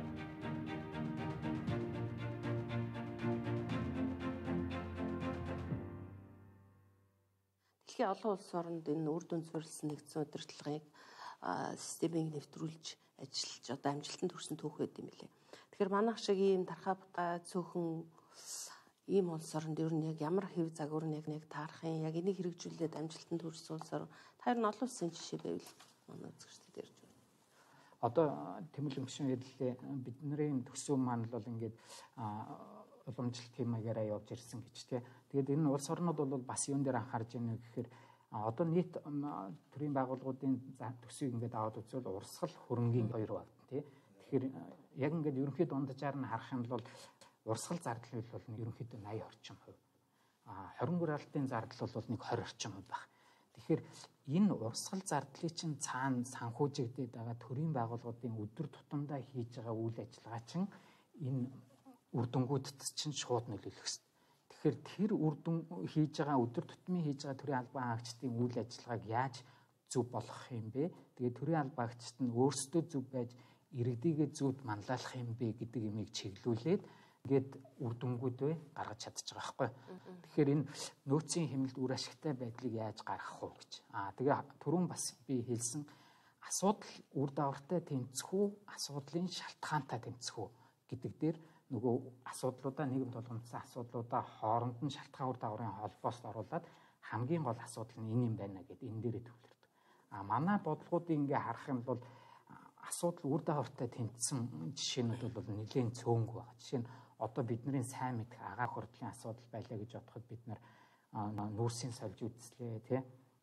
Дэлхийн олон улс оронд энэ үр дүнд суурилсан нэгдсэн удирдлагыг системийг нэвтрүүлж ажиллаж одоо амжилтанд хүрсэн түүх байд юм лээ. Тэгэхээр манайх шиг ийм тархаа бутга цөөхөн ийм улс оронд ер нь яг ямар хэв загвар нэг таарахын яг энийг хэрэгжүүлээд амжилтанд хүрсэн улс орн таар нь олон улсын жишээ байвал манай үзэгчдэд ярьж байна. Одоо тэмүүлэн гүшин хэллээ бидний төсөв маань бол ингээд уламжлалт хэмээгээр явж ирсэн гэж тий. Тэгээд энэ улс орнууд бол бас юун дээр анхаарч байна гэхээр одоо нийт төрийн байгууллагуудын төсвийг ингээд аваад үзвэл урсгал хөрөнгийн хоёр багт тий. Тэгэхээр яг ингээд ерөнхий дунджаар нь харах юм бол урсгал зардал бол ерөнхийдөө 80%. 20 гуралтын зардал бол нэг 20% байх. Тэгэхээр энэ урсгал зардлыг чинь цаана санхүүжигдээд байгаа төрийн байгууллагуудын өдөр тутамдаа хийж байгаа үйл ажиллагаа чинь энэ үр дүнгуудад чинь шууд нөлөөлөх ёстой. Тэгэхээр тэр үр дүн хийж байгаа өдөр тутмын хийж байгаа төрийн албан хаагчдын үйл ажиллагааг яаж зөв болгох юм бэ? Тэгээд төрийн албан хаагчид нь өөрсдөө зөв байж иргэдийгээ зөвд манлайлах юм бэ гэдэг юмыг чиглүүлээд ингээд үр дүнгуудөө гаргаж чадчих байгаа байхгүй. Тэгэхээр энэ нөөцийн хэмнэлд үр ашигтай байдлыг яаж гаргах вэ гэж. Тэгээ түрүүн бас би хэлсэн асуудал үр дагавартай тэнцэх үү, асуудлын шалтгаантай тэнцэх үү гэдэг дээр нөгөө асуудлуудаа нийгэм тулгамдсан асуудлуудаа хооронд нь шалтгаан үр дагаврын холбоост оруулаад хамгийн гол асуудал нь энэ юм байна гэдээ энэ дээрээ төвлөрдөг. Манай бодлогуудыг ингээ харах юм бол асуудал үр дагавартай тэнцсэн жишээнүүд бол нэлээд цөөнгүй байна. Жишээ нь одоо бидний сайн мэдэх агаах хурдлын асуудал байлаа гэж бодоход бид нар нүүрсийн сольж үзлээ тий,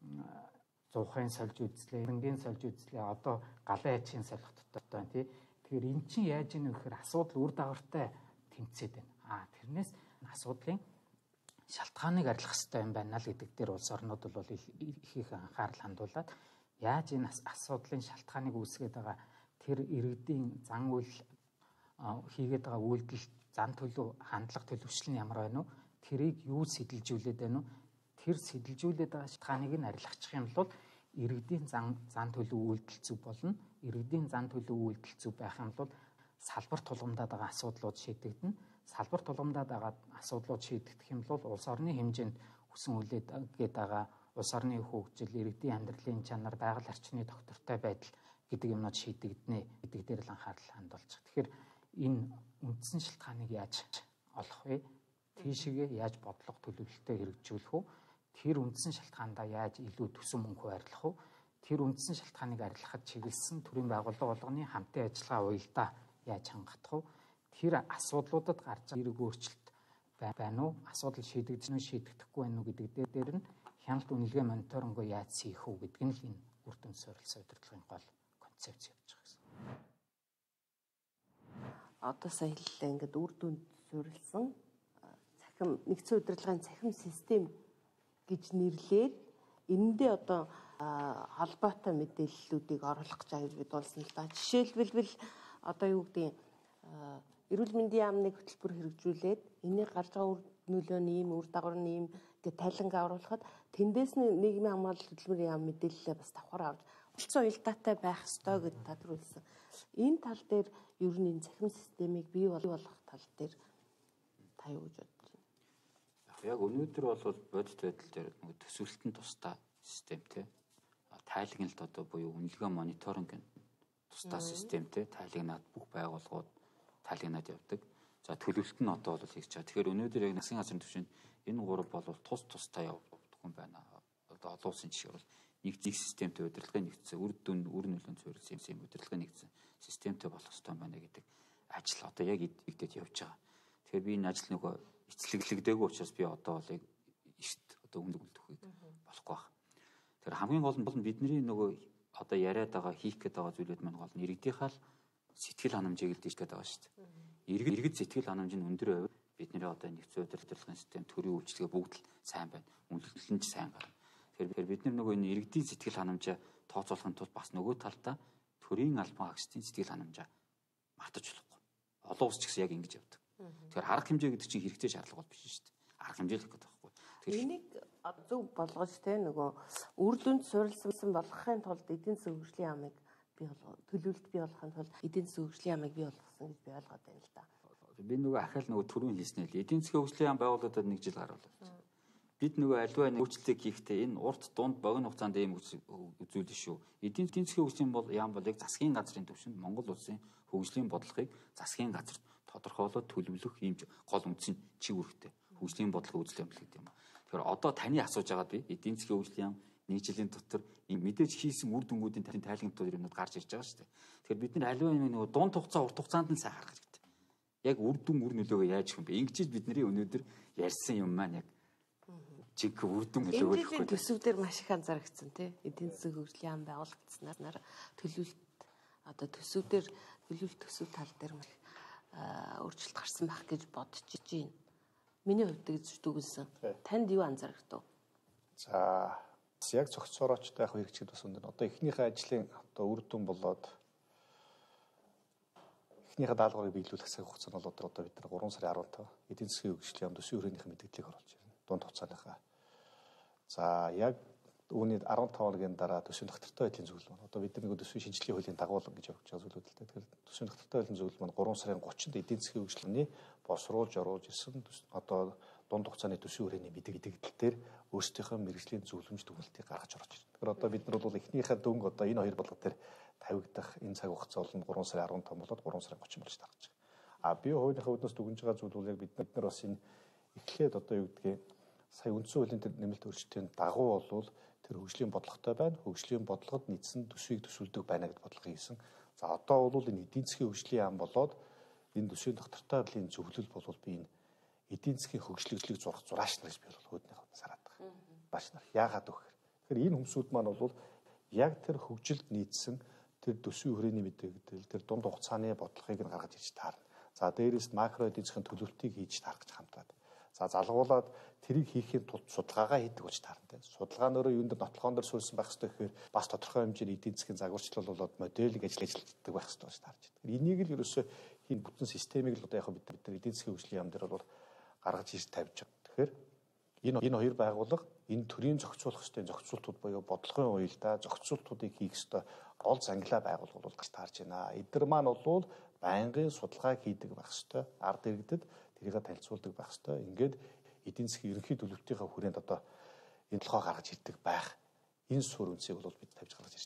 зуухын сольж үзлээ, рентген сольж үзлээ, одоо галын ачийн солих дотор тий. Тэгэхээр эн чинь яаж ийм вэ гэхээр асуудал үр дагавартай тэмцээд байна. Тэрнээс асуудлын шалтгааныг арилгах хэрэгтэй юм байна л гэдэг дээр улс орнууд бол их анхаарал хандуулад яаж энэ асуудлын шалтгааныг үүсгээд байгаа тэр иргэдийн зан үйл хийгээд байгаа үйлдэл зан төлөв хандлага төлөвчлөл нь ямар байна вэ? Тэрийг юу сэтэлжүүлээд байна вэ? Тэр сэтэлжүүлээд байгаа шалтгааныг нь арилгачих юм бол иргэдийн зан төлөв үйлдэл зөв болно. Иргэдийн зан төлөв үйлдэл зөв байх юм бол салбар тулгамдаад байгаа асуудлууд шийдэгдэнэ. Салбар тулгамдаад байгаа асуудлууд шийдэгдэх юм бол улс орны хэмжээнд хүсэн үлдээд байгаа улс орны хөгжил, иргэдийн амьдралын чанар, байгаль орчны доктортой байдал гэдэг юмнууд шийдэгдэнэ гэдэг дээр л анхаарал хандуулж байгаа. Тэгэхээр энэ үндсэн шалтгааныг яаж олох вэ? Тийшээ яаж бодлого төлөвлөлтөд хэрэгжүүлэх үү? Тэр үндсэн шалтгаандаа яаж илүү төсөв мөнгө хуваарлах уу? Тэр үндсэн шалтгааныг арилгахад чиглэсэн төрийн байгууллага болгоны хамтын ажиллагаа уялдаа яаж хангах уу? Тэр асуудлуудад гарч ирэх өөрчлөлт байна уу? Асуудал шийдэгдэж нь шийдэгдэхгүй байна уу гэдэг дээр нь хяналт үнэлгээ мониторингоо яаж хийх үү гэдэг нь л энэ үр дүн суурилсан удирдлагын гол концепц явж байгаа гэсэн. Одоо сая хэллээ ингээд үр дүнд суурилсан цахим нэгдсэн удирдлагын цахим систем гэж нэрлээд энэндээ одоо холбоотой мэдээллүүдийг оруулах гэж аяж бид болсон л да. Жишээлбэл одоо юу гэдэг эрүүл мэндийн яамны хөтөлбөр хэрэгжүүлээд энийг гарч байгаа үр нөлөөний ийм үр дагавар нь ийм гэж тайлангаа оруулахад тэндээс нь нийгмийн хамгаалалт хөтөлбөрийн яам мэдээлэлээ бас давхар авч үлцэн уялдаатай байх ёстой гэж та түрүүлсэн. Энэ тал дээр ер нь энэ цахим системийг бий болгох тал дээр та юу гэж бодож байна? Яг өнөөдөр бол бодит байдал дээр нэг төсвөлтөнд тусдаа системтэй тайлагналт одоо буюу үнэлгээ мониторинг тусдаа системтэй тайлагнаад бүх байгууллагууд тайлагнаад явдаг. За төлөвлөлт нь одоо бол хийж байгаа. Тэгэхээр өнөөдөр яг засгийн газрын түвшинд энэ гурав бол тусдаа явдаг юм байна. Одоо олон улсын жишээ бол нэг системтэй удирдлагын нэгдсэн үр нөлөөнд суурилсан удирдлагын нэгдсэн системтэй болох хэрэгтэй байна гэдэг ажил одоо яг игдэд явж байгаа. Тэгэхээр би энэ ажил нөгөө эцэлэглэгдээгүй учраас би одоо бол яг ихт одоо үлдэх болохгүй байна. Тэгэхээр хамгийн гол нь бидний нөгөө одоо яриад байгаа хийх гээд байгаа зүйлүүд маань гол нь иргэдийнхаа сэтгэл ханамжийг л дийж гээд байгаа шүү дээ. Иргэд сэтгэл ханамж нь өндөр байвал бидний одоо нэгдсэн удирдлагын систем төрийн үйлчлэгээ бүгд л сайн байна. Үнэлэл нь ч сайн байна. Тэгэхээр бид нөгөө энэ иргэдийн сэтгэл ханамжаа тооцоолохын тулд бас нөгөө талдаа төрийн албан хаагчдын сэтгэл ханамжаа мартаж болохгүй. Олон улс ч гэсэн яг ингэж явдаг. Тэгэхээр арга хэмжээ гэдэг чинь хэрэгтэй шаардлага бол биш шүү дээ. Арга хэмжээ л гэдэг байхгүй. Энийг зөв болгож те нөгөө үр дүнд суурилсан болгохын тулд эдийн засгийн хөгжлийн яамыг бий болгох төлөвлөлт бий болгохын тулд эдийн засгийн хөгжлийн яамыг бий болгосон гэж би ойлгоод байна л да. Би нөгөө ахаал нөгөө түрүүн хэлснээр л эдийн засгийн хөгжлийн яам байгуулагдаад 1 жил гаруул байна. Бид нөгөө альва өөрчлөлтийг хийхдээ энэ урт дунд богино хугацаанд ийм үзүүлнэ шүү. Эдийн засгийн хөгжлийн яам бол яг засгийн газрын түвшинд Монгол улсын хөгжлийн бодлогыг засгийн газарт тодорхойлоод төлөвлөх ийм гол үндсэн чиг үүрэгтэй хөгжлийн бодлого үзэл баримтлал гэдэг юм. Тэгэхээр одоо таны асууж байгаа би эдийн засгийн хөгжлийн яам 1 жилийн дотор ийм мэдээж хийсэн үр дүнгуудын тайлгналтууд юмнууд гарч ирж байгаа шүү дээ. Тэгэхээр бид нар альва нөгөө дунд хугацаа урт хугацаанд нь сайн харах хэрэгтэй. Яг үр нөлөөгөө яаж их юм бэ? Ингэж бидний өнөөдөр ярьсан юм маань яг чиг үр дүн нөлөөгөө энэ төсөв дээр маш их анзаарчихсан тий. Эдийн засгийн хөгжлийн яам байгуулагдсанаар төлөвлөлт одоо төсөв дээр төлөвлөлт төсөв тал дээр өөрчлөлт гарсан байх гэж бодож байна. Миний хувьд гэж дүгнсэн. Танд юу анзаарагдав? За яг зохицоорочтой яг хэрэгжих бас өндөр. Одоо эхнийхээ ажлын одоо үр дүн болоод эхнийхээ даалгаврыг биелүүлэх цаг хугацаа нь бол одоо бид нар 3 сарын 15 эдийн засгийн хөгжлийн яам төсвийн хүрээлэнийхээ мэдээллийг оруулж ирнэ. Дунд хугацааныхаа. За яг үүний 15 хоногийн дараа төсвийн тогтвортой байдлын зөвлөл маань одоо бид нар нэг төсвийн шинжилгээ хуулийн дагуулга гэж явж байгаа зүйлүүд л дээ. Тэгэхээр төсвийн тогтвортой байдлын зөвлөл маань 3 сарын 30-нд эдийн засгийн хөгжлөний босруулж оруулж ирсэн одоо дунд хугацааны төсвийн хүрээний мэдээлэл дээр өөрсдийнхөө мэргэжлийн зөвлөмж дүгнэлтийг гаргаж оруулж ирнэ. Тэгэхээр одоо бид нар бол эхнийхээ дөнгө одоо энэ хоёр болгон дээр тавигдах энэ цаг хугацаа бол 3 сарын 15 болоод 3 сарын 30 болж таарч байгаа. А би хуулийнхаа үднэс дүгнж байгаа зүйл бол яг бид нар бас энэ эхлээд одоо юу гэдгийг сая үндсэн хуулийн тэр нэмэлт өөрчлөлтийн дагуу бол тэр хөгжлийн бодлоготой байна. Хөгжлийн бодлогод нийцсэн төсвийг төсвөлдөг байна гэдэг бодлогыг хийсэн. За одоо бол энэ эдийн засгийн хөгжлийн яам болоод энэ төсвийн тогтвортой байдлын зөвлөл бол би энэ эдийн засгийн хөгжлөглийг зурх зурааш нар гэж би бол хуудны хавьд сараад байгаа. Бааш нар яагаад вэ гэхээр тэгэхээр энэ хүмүүсүүд маань бол яг тэр хөгжилд нийцсэн тэр төсвийн хүрээний мэдээлэл тэр дунд хугацааны бодлогыг нь гаргаж ирж таарна. За дээрээс макро эдийн засгийн төлөвлөлтийг хийж таарах гэж хамтраад. За залгуулад тэрийг хийхийн тулд судалгаагаа хийдэг болж таарна. Судалгаа нөрөө юунд нотлохоон дээр суурьсан байх хэрэгтэй гэхээр бас тодорхой хэмжээний эдийн засгийн загварчлал болоод моделийг ажилладаг байх хэрэгтэй болж таарч байна. Энийг л ерөөсөө хин бүтэн системийг л одоо яг бид нар эдийн засгийн хөгжлийн яам дээр бол гаргаж ирж тавьж байгаа. Тэгэхээр энэ хоёр байгууллага энэ төрийн зохицуулах ёстой зохицуултууд буюу бодлогын уялдаа зохицуултуудыг хийх ёстой гол зангилаа байгуулга бол гарч таарж байна. Эдгээр маань бол байнгын судалгааг хийдэг байх ёстой. Ард иргэдэд тэрийг танилцуулдаг байх ёстой. Ингээд эдийн засгийн ерөнхий төлөвлөлтийнхаа хүрээнд одоо энэ толгой гаргаж ирдэг байх. Энэ суурь үнцийг бол бид тавьж гаргаж ирж байгаа.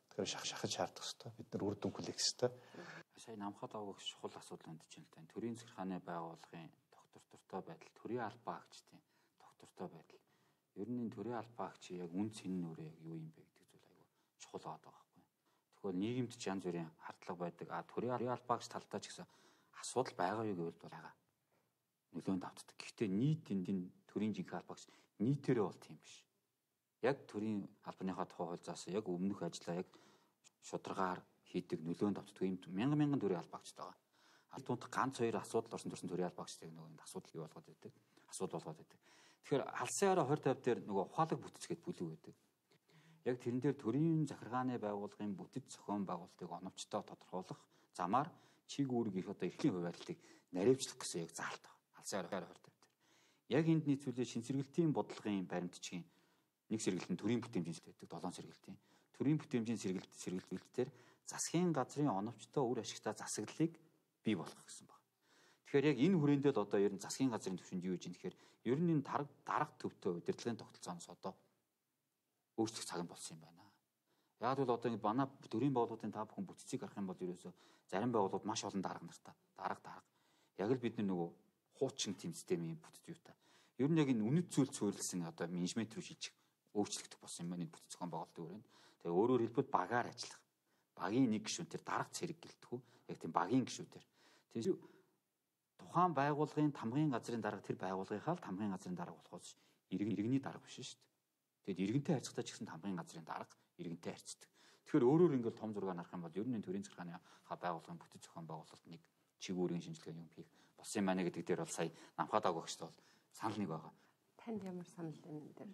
Тэгэхээр шахаж шаардах хэрэгтэй. Бид нар үр дүн хүлээх хэрэгтэй. Сая намхад авах чухал асуудал үндэж байна л да. Төрийн захиргааны байгууллагын доктортой байдал, төрийн албаагчдын доктортой байдал. Ер нь энэ төрийн албаагч яг үн цэн нь өөрөө яг юу юм бэ гэдэг зүйл айгүй чухал байгаа байхгүй. Тэгвэл нийгэмд ч янз бүрийн хардлага байдаг. Төрийн албаагч талдаа ч гэсэн асуудал байгаа юу гэвэл байгаа. Нөлөөнд автдаг. Гэхдээ нийт энэ төрийн жинхэнэ албаагч нийтээрээ бол тийм биш. Яг төрийн албаныхаа тухай хуулиас яг өмнөх ажлаа яг шударгаар хийдэг нөлөөнд автдаг юм мянган төрлийн албаагчд байгаа. Аль тунд ганц хоёр асуудал орсон төрлийн албаагчдыг нөгөө энэ асуудал бий болгоод байдаг. Асуудал болгоод байдаг. Тэгэхээр алсын хараа 20/50 дээр нөгөө ухаалаг бүтцгээд бүлэг байдаг. Яг тэрэн дээр төрийн захиргааны байгууллагын бүтэц зохион байгуулалтыг оновчтой тодорхойлох замаар чиг үүрэг их одоо эрхлийн хуваарлтыг наривчлах гэсэн яг заалт байна. Алсын хараа 20/50 дээр. Яг энд нийцүүлээ шин сэргэлтийн бодлогын баримтчгийн нэг сэргэлт нь төрийн бүтээмжийн байдаг 7 сэргэлтийн. Төрийн бүтээмжийн сэргэлтээр засгийн газрын оновчтой үр ашигтай засаглалыг бий болгох гэсэн байна. Тэгэхээр яг энэ хүрээндээ л одоо ер нь засгийн газрын түвшинд юу гэж юм тэгэхээр ер нь энэ дарга төвтэй удирдлагын тогтолцооноос одоо өөрчлөх цаг нь болсон юм байна. Яг л одоо ингэ манай төрийн байгууллагын та бүхэн бүтцийг харах юм бол ерөөсөө зарим байгууллагууд маш олон дарга нартай. Дарга. Яг л бид нөгөө хуучин тэм системийн бүтэц юутай. Ер нь яг энэ үнэт зүйл суурилсан одоо менежмент рүү шилжих өөрчлөгдөх болсон юм байна энэ бүтэц зохион байгуулалтын хүрээнд. Тэгээ өөрөөр хэлбэл багаар ажиллах. Багийн нэг гишүүн тэр дарга цэрэг гэлтгүү. Яг тийм багийн гишүүдээр. Тэгэхээр тухайн байгууллагын тамгын газрын дарга тэр байгууллагынхаа л тамгын газрын дарга болохоос иргэний дарга биш шүү дээ. Тэгэд иргэнтэй харьцагтай ч гэсэн тамгын газрын дарга иргэнтэй харьцдаг. Тэгэхээр өөрөөр ингээл том зургаар харах юм бол ер нь төрийн захиргааны байгууллагын бүтэц зохион байгуулалт нэг чиг үүргийн шинжилгээ юм хийх болсон юм байна гэдэг дээр бол сая намхад агаагчтай бол санал нэг байгаа. Танд ямар санал энэ дээр?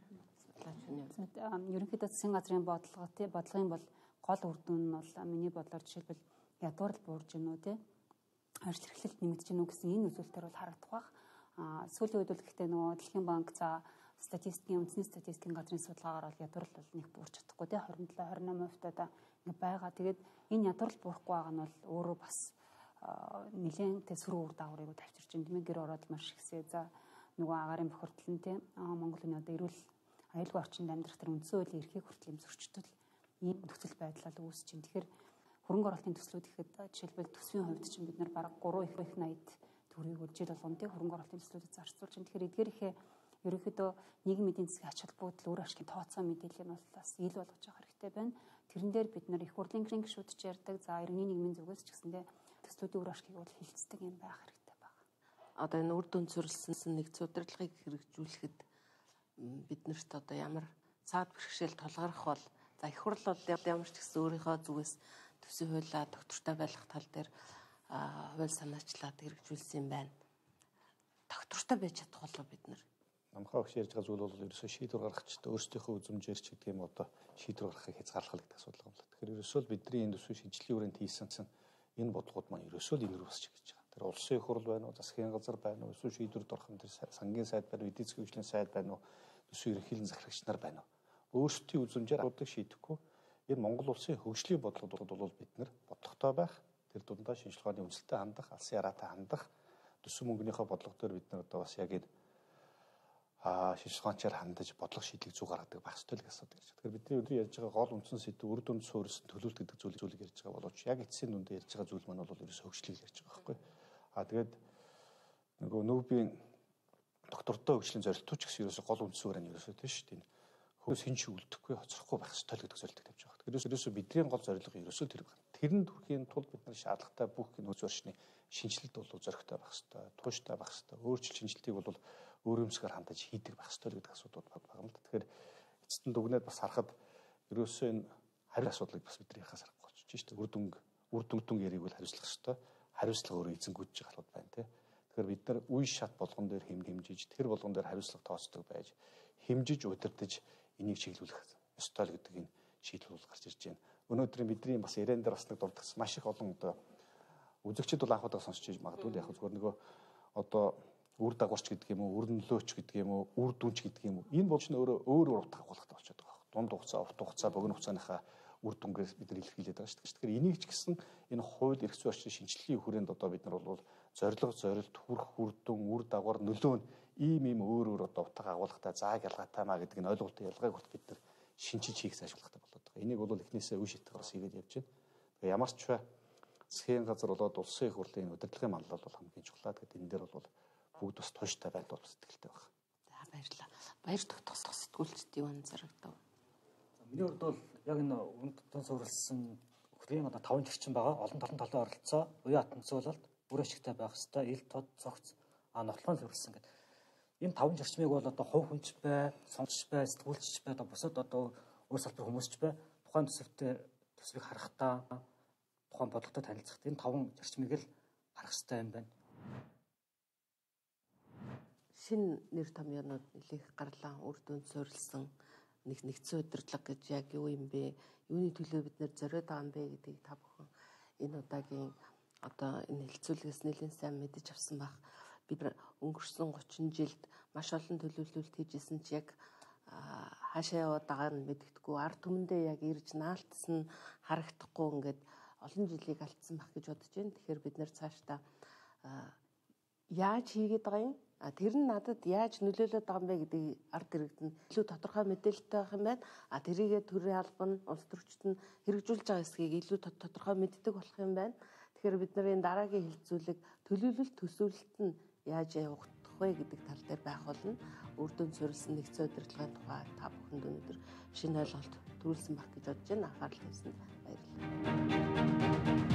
Ерөнхийдөө засгийн газрын бодлогын бол гол үр дүн нь бол миний бодлоор жишээлбэл ядуурл буурж гэнэ үү те ажил эрхлэлт нэмэгдэж гэнэ үү гэсэн энэ үзүүлэлтээр бол харагдах бах. Сүүлийн үед бол гэхдээ нөгөө Дэлхийн банк за статистикийн үндэсний статистикийн газрын судалгаагаар бол ядуурл бол нэг буурч чадахгүй те 27-28% одоо ингэ байгаа. Тэгээд энэ ядуурл буурахгүй байгаа нь бол өөрөө бас нэлээд тэ сөрөг үр дагаврыг тавьчирч байна. Тэмээ гэр ороод маш ихсээ за нөгөө агаарын бохирдол нь те Монгол хүний одоо эрүүл аюулгүй орчинд амьдрах тэр үндсэн хуулийн эрхийг хүртэл юм зөрчтөл ийм нөхцөл байдлаар үүсэж байна. Тэгэхээр хөрөнгө оруулалтын төслүүд ихэд жишээлбэл төсвийн хувьд чинь бид нар бараг 3 их 80 төгрөгийг жил болгоно тий хөрөнгө оруулалтын төслүүдэд зарцуулж байна. Тэгэхээр эдгээр ихээ ерөнхийдөө нийгмийн эдийн засгийн ач холбогдол үр ашигын тооцоо мэдээлэл нь бол бас ил болгож явах хэрэгтэй байна. Тэрэн дээр бид нар их хурлын гишүүд ч ярьдаг. За иргэний нийгмийн зүгээс ч гэсэндээ төслүүдийн үр ашгийг бол хилцдэг юм байх хэрэгтэй байна. Одоо энэ үр дүн зөрчилсөн нэгц удирдлагыг хэрэгжүүлэхэд биднэрт одоо ямар цаад бэрхшээл тулгарх бол за их хурл бол ямар ч гэсэн өөрийнхөө зүгээс төсвийн хуулиа доктортой байх тал дээр хууль санаачлаад хэрэгжүүлсэн юм байна. Доктортой байж чадах болов бид нар. Намхаа өгч ярьж байгаа зүйл бол ерөөсөө шийдвэр гаргахчдаа өөрсдийнхөө үзмжээр ч гэдэг юм одоо шийдвэр гаргахыг хязгаарлах гэдэг асуудал юм л. Тэгэхээр ерөөсөө л бидний энэ төсвийн шинжилгээ хүрээнд хийсэн энэ бодлогод маань ерөөсөө л энэ рүү басч гэж байгаа. Тэр улсын их хурл байна уу, засгийн газар байна уу, эсвэл шийдвэрд орох юм тэр сангийн сайд байна уу, эдийн засгийн хөгжлийн сайд байна уу, төсвийн ерөнхийлөн захирагч нар байна уу. Өөрсдийн үзмжээр асуудыг шийдэхгүй энэ Монгол улсын хөгжлийн бодлогод бол бид нар бодлоготой байх, тэр дундаа шинжилгээ ухааны үнэлтэд хандах, алсын хараатай хандах, төсөв мөнгөнийхөө бодлого дээр бид нар одоо бас яг энэ шинжилгээ ухаанчаар хандаж бодлого шийдлийг зүй гаргадаг байх ёстой л гэж асуудаг гэж. Тэгэхээр бидний өдөр ярьж байгаа гол үндсэн сэдв үр дүнд суурилсан төлөвлөлт гэдэг зүйлийг ярьж байгаа боловч яг эцсийн дүндээ ярьж байгаа зүйл маань бол ерөөсөө хөгжлийг ярьж байгаа байхгүй. Тэгээд нөгөө нүүбийн доктортой хөгжлийн зорилтууд ч гэсэн ерөөсөө гол үндсэн үр нь ерөөсөө тийм шүү дээ. Хөөс хин ч үлдэхгүй хоцрохгүй байх ёстой л гэдэг зорилтыг тавьж байгаа. Тэгэхээр ерөөсөө бидний гол зорилго ерөөсөө тэр байна. Тэрэнд хүрэхийн тулд бид нар шаардлагатай бүх нөөц орчны шинжилэлт бол зоригтой байх ёстой, тууштай байх ёстой. Өөрчлөлт шинжилтийг бол өөрөмсгөр хандаж хийдэг байх ёстой гэдэг асуудал байгаа юм л. Тэгэхээр эцэст нь дүгнээд бас харахад ерөөсөө энэ хариу асуудлыг бас бидний хахаас харахгүй болчих чинь шүү дээ. Үр дүнг яриг бол хариуцлах ёстой. Хариуцлага өөрөө эзэнгүүж байгаа талууд байна тий. Тэгэхээр бид нар үе шат болгон дээр хэмжиж, тэр болгон дээр хариуцлага тооцдог байж, хэмжиж удирдах энийг чиглүүлэх ёстой л гэдэг энэ шийдэл бол гарч ирж байна. Өнөөдрийн бидний бас яриан дээр бас нэг дурдсан маш их олон одоо үзэгчид бол анх удаа сонсч иж магадгүй яг зөвхөн нөгөө одоо үр дагаварч гэдэг юм уу, үр нөлөөч гэдэг юм уу, үр дүнч гэдэг юм уу. Энэ болж нь өөр утга агуулгатай болчиход байгаа. Дунд хугацаа, урт хугацаа, богино хугацааныхаа үр дүнгээс бид нар илэрхийлээд байгаа шүү дээ. Тэгэхээр энийг ч гэсэн энэ хууль эрх зүйн орчны шинжилгээний хүрээнд одоо бид нар бол зорилт, хүрх, үр дүн, үр дагавар, нөлөө нь ийм өөр одоо утга агуулгатай, зааг ялгаатай маа гэдэг энэ ойлголтын ялгааг хүртэл бид нар шинжилж хийх зайлшгүй болоод байгаа. Энийг бол эхнээсээ үе шатгараас хийгээд явж байна. Тэгээ ямар ч бай засгийн газар болоод улсын их хурлын удирдлагын манлал бол хамгийн чухал. Тэгэхээр энэ дээр бол бүгд бас тууштай байна бол сэтгэлтэй байна. За баярлалаа. Баяр тутах сэтгүүлчдийн үн зарагдав. Миний хувьд бол яг энэ өрөнд тутан суурилсан өхрийн одоо 5 зарчим байгаа. Олон талын оролцоо, уян хатанцуулалт, үр ашигтай байх ёстой, ил тод, цогц, нотлохын суурилсан гэдэг. Энэ 5 зарчмыг бол одоо хувь хүнч бай, сонгогч бай, сэтгүүлч бай, одоо бусад одоо өөр салбар хүмүүсч бай, тухайн төсвийг харахтаа, тухайн бодлоготой танилцахад энэ 5 зарчмыг л харах хэрэгтэй юм байна. Шинэ нэр томьёонууд нэлээх гарлаа үр дүнд суурилсан нэгдсэн удирдлага гэж яг юу юм бэ? Юуны төлөө бид нэр зориод байгаа юм бэ гэдгийг та бүхэн энэ удаагийн одоо энэ хэлцүүлгээс нэлээд сайн мэдэж авсан байх. Бид өнгөрсөн 30 жилд маш олон төлөвлөлт хийжсэн ч яг хаашаа яваад байгаа нь мэддэггүй. Ард түмэндээ яг ирж наалтсан нь харагдахгүй ингээд олон жилийг алдсан байх гэж бодож байна. Тэгэхээр бид нэр цаашдаа яаж хийгээд байгаа юм? Тэр нь надад яаж нөлөөлөд байгаа юм бэ гэдгийг ард иргэд нь илүү тодорхой мэдээлэлтэй байх юм байна. Тэрийгэ төрийн албан, улс төрчид нь хэрэгжүүлж байгаа эсхийг илүү тодорхой мэддэг болох юм байна. Тэгэхээр бид нарын дараагийн хилцүүлэг төлөвлөлт төсөөлөлт нь яаж явагдах вэ гэдэг тал дээр байх болно. Үр дүнд суурилсан нэгдсэн удирдлагын тухай та бүхэнд өнөөдөр шинэ ойлголт төрүүлсэн байх гэж бодож байна. Анхаарал тавьсанд баярлалаа.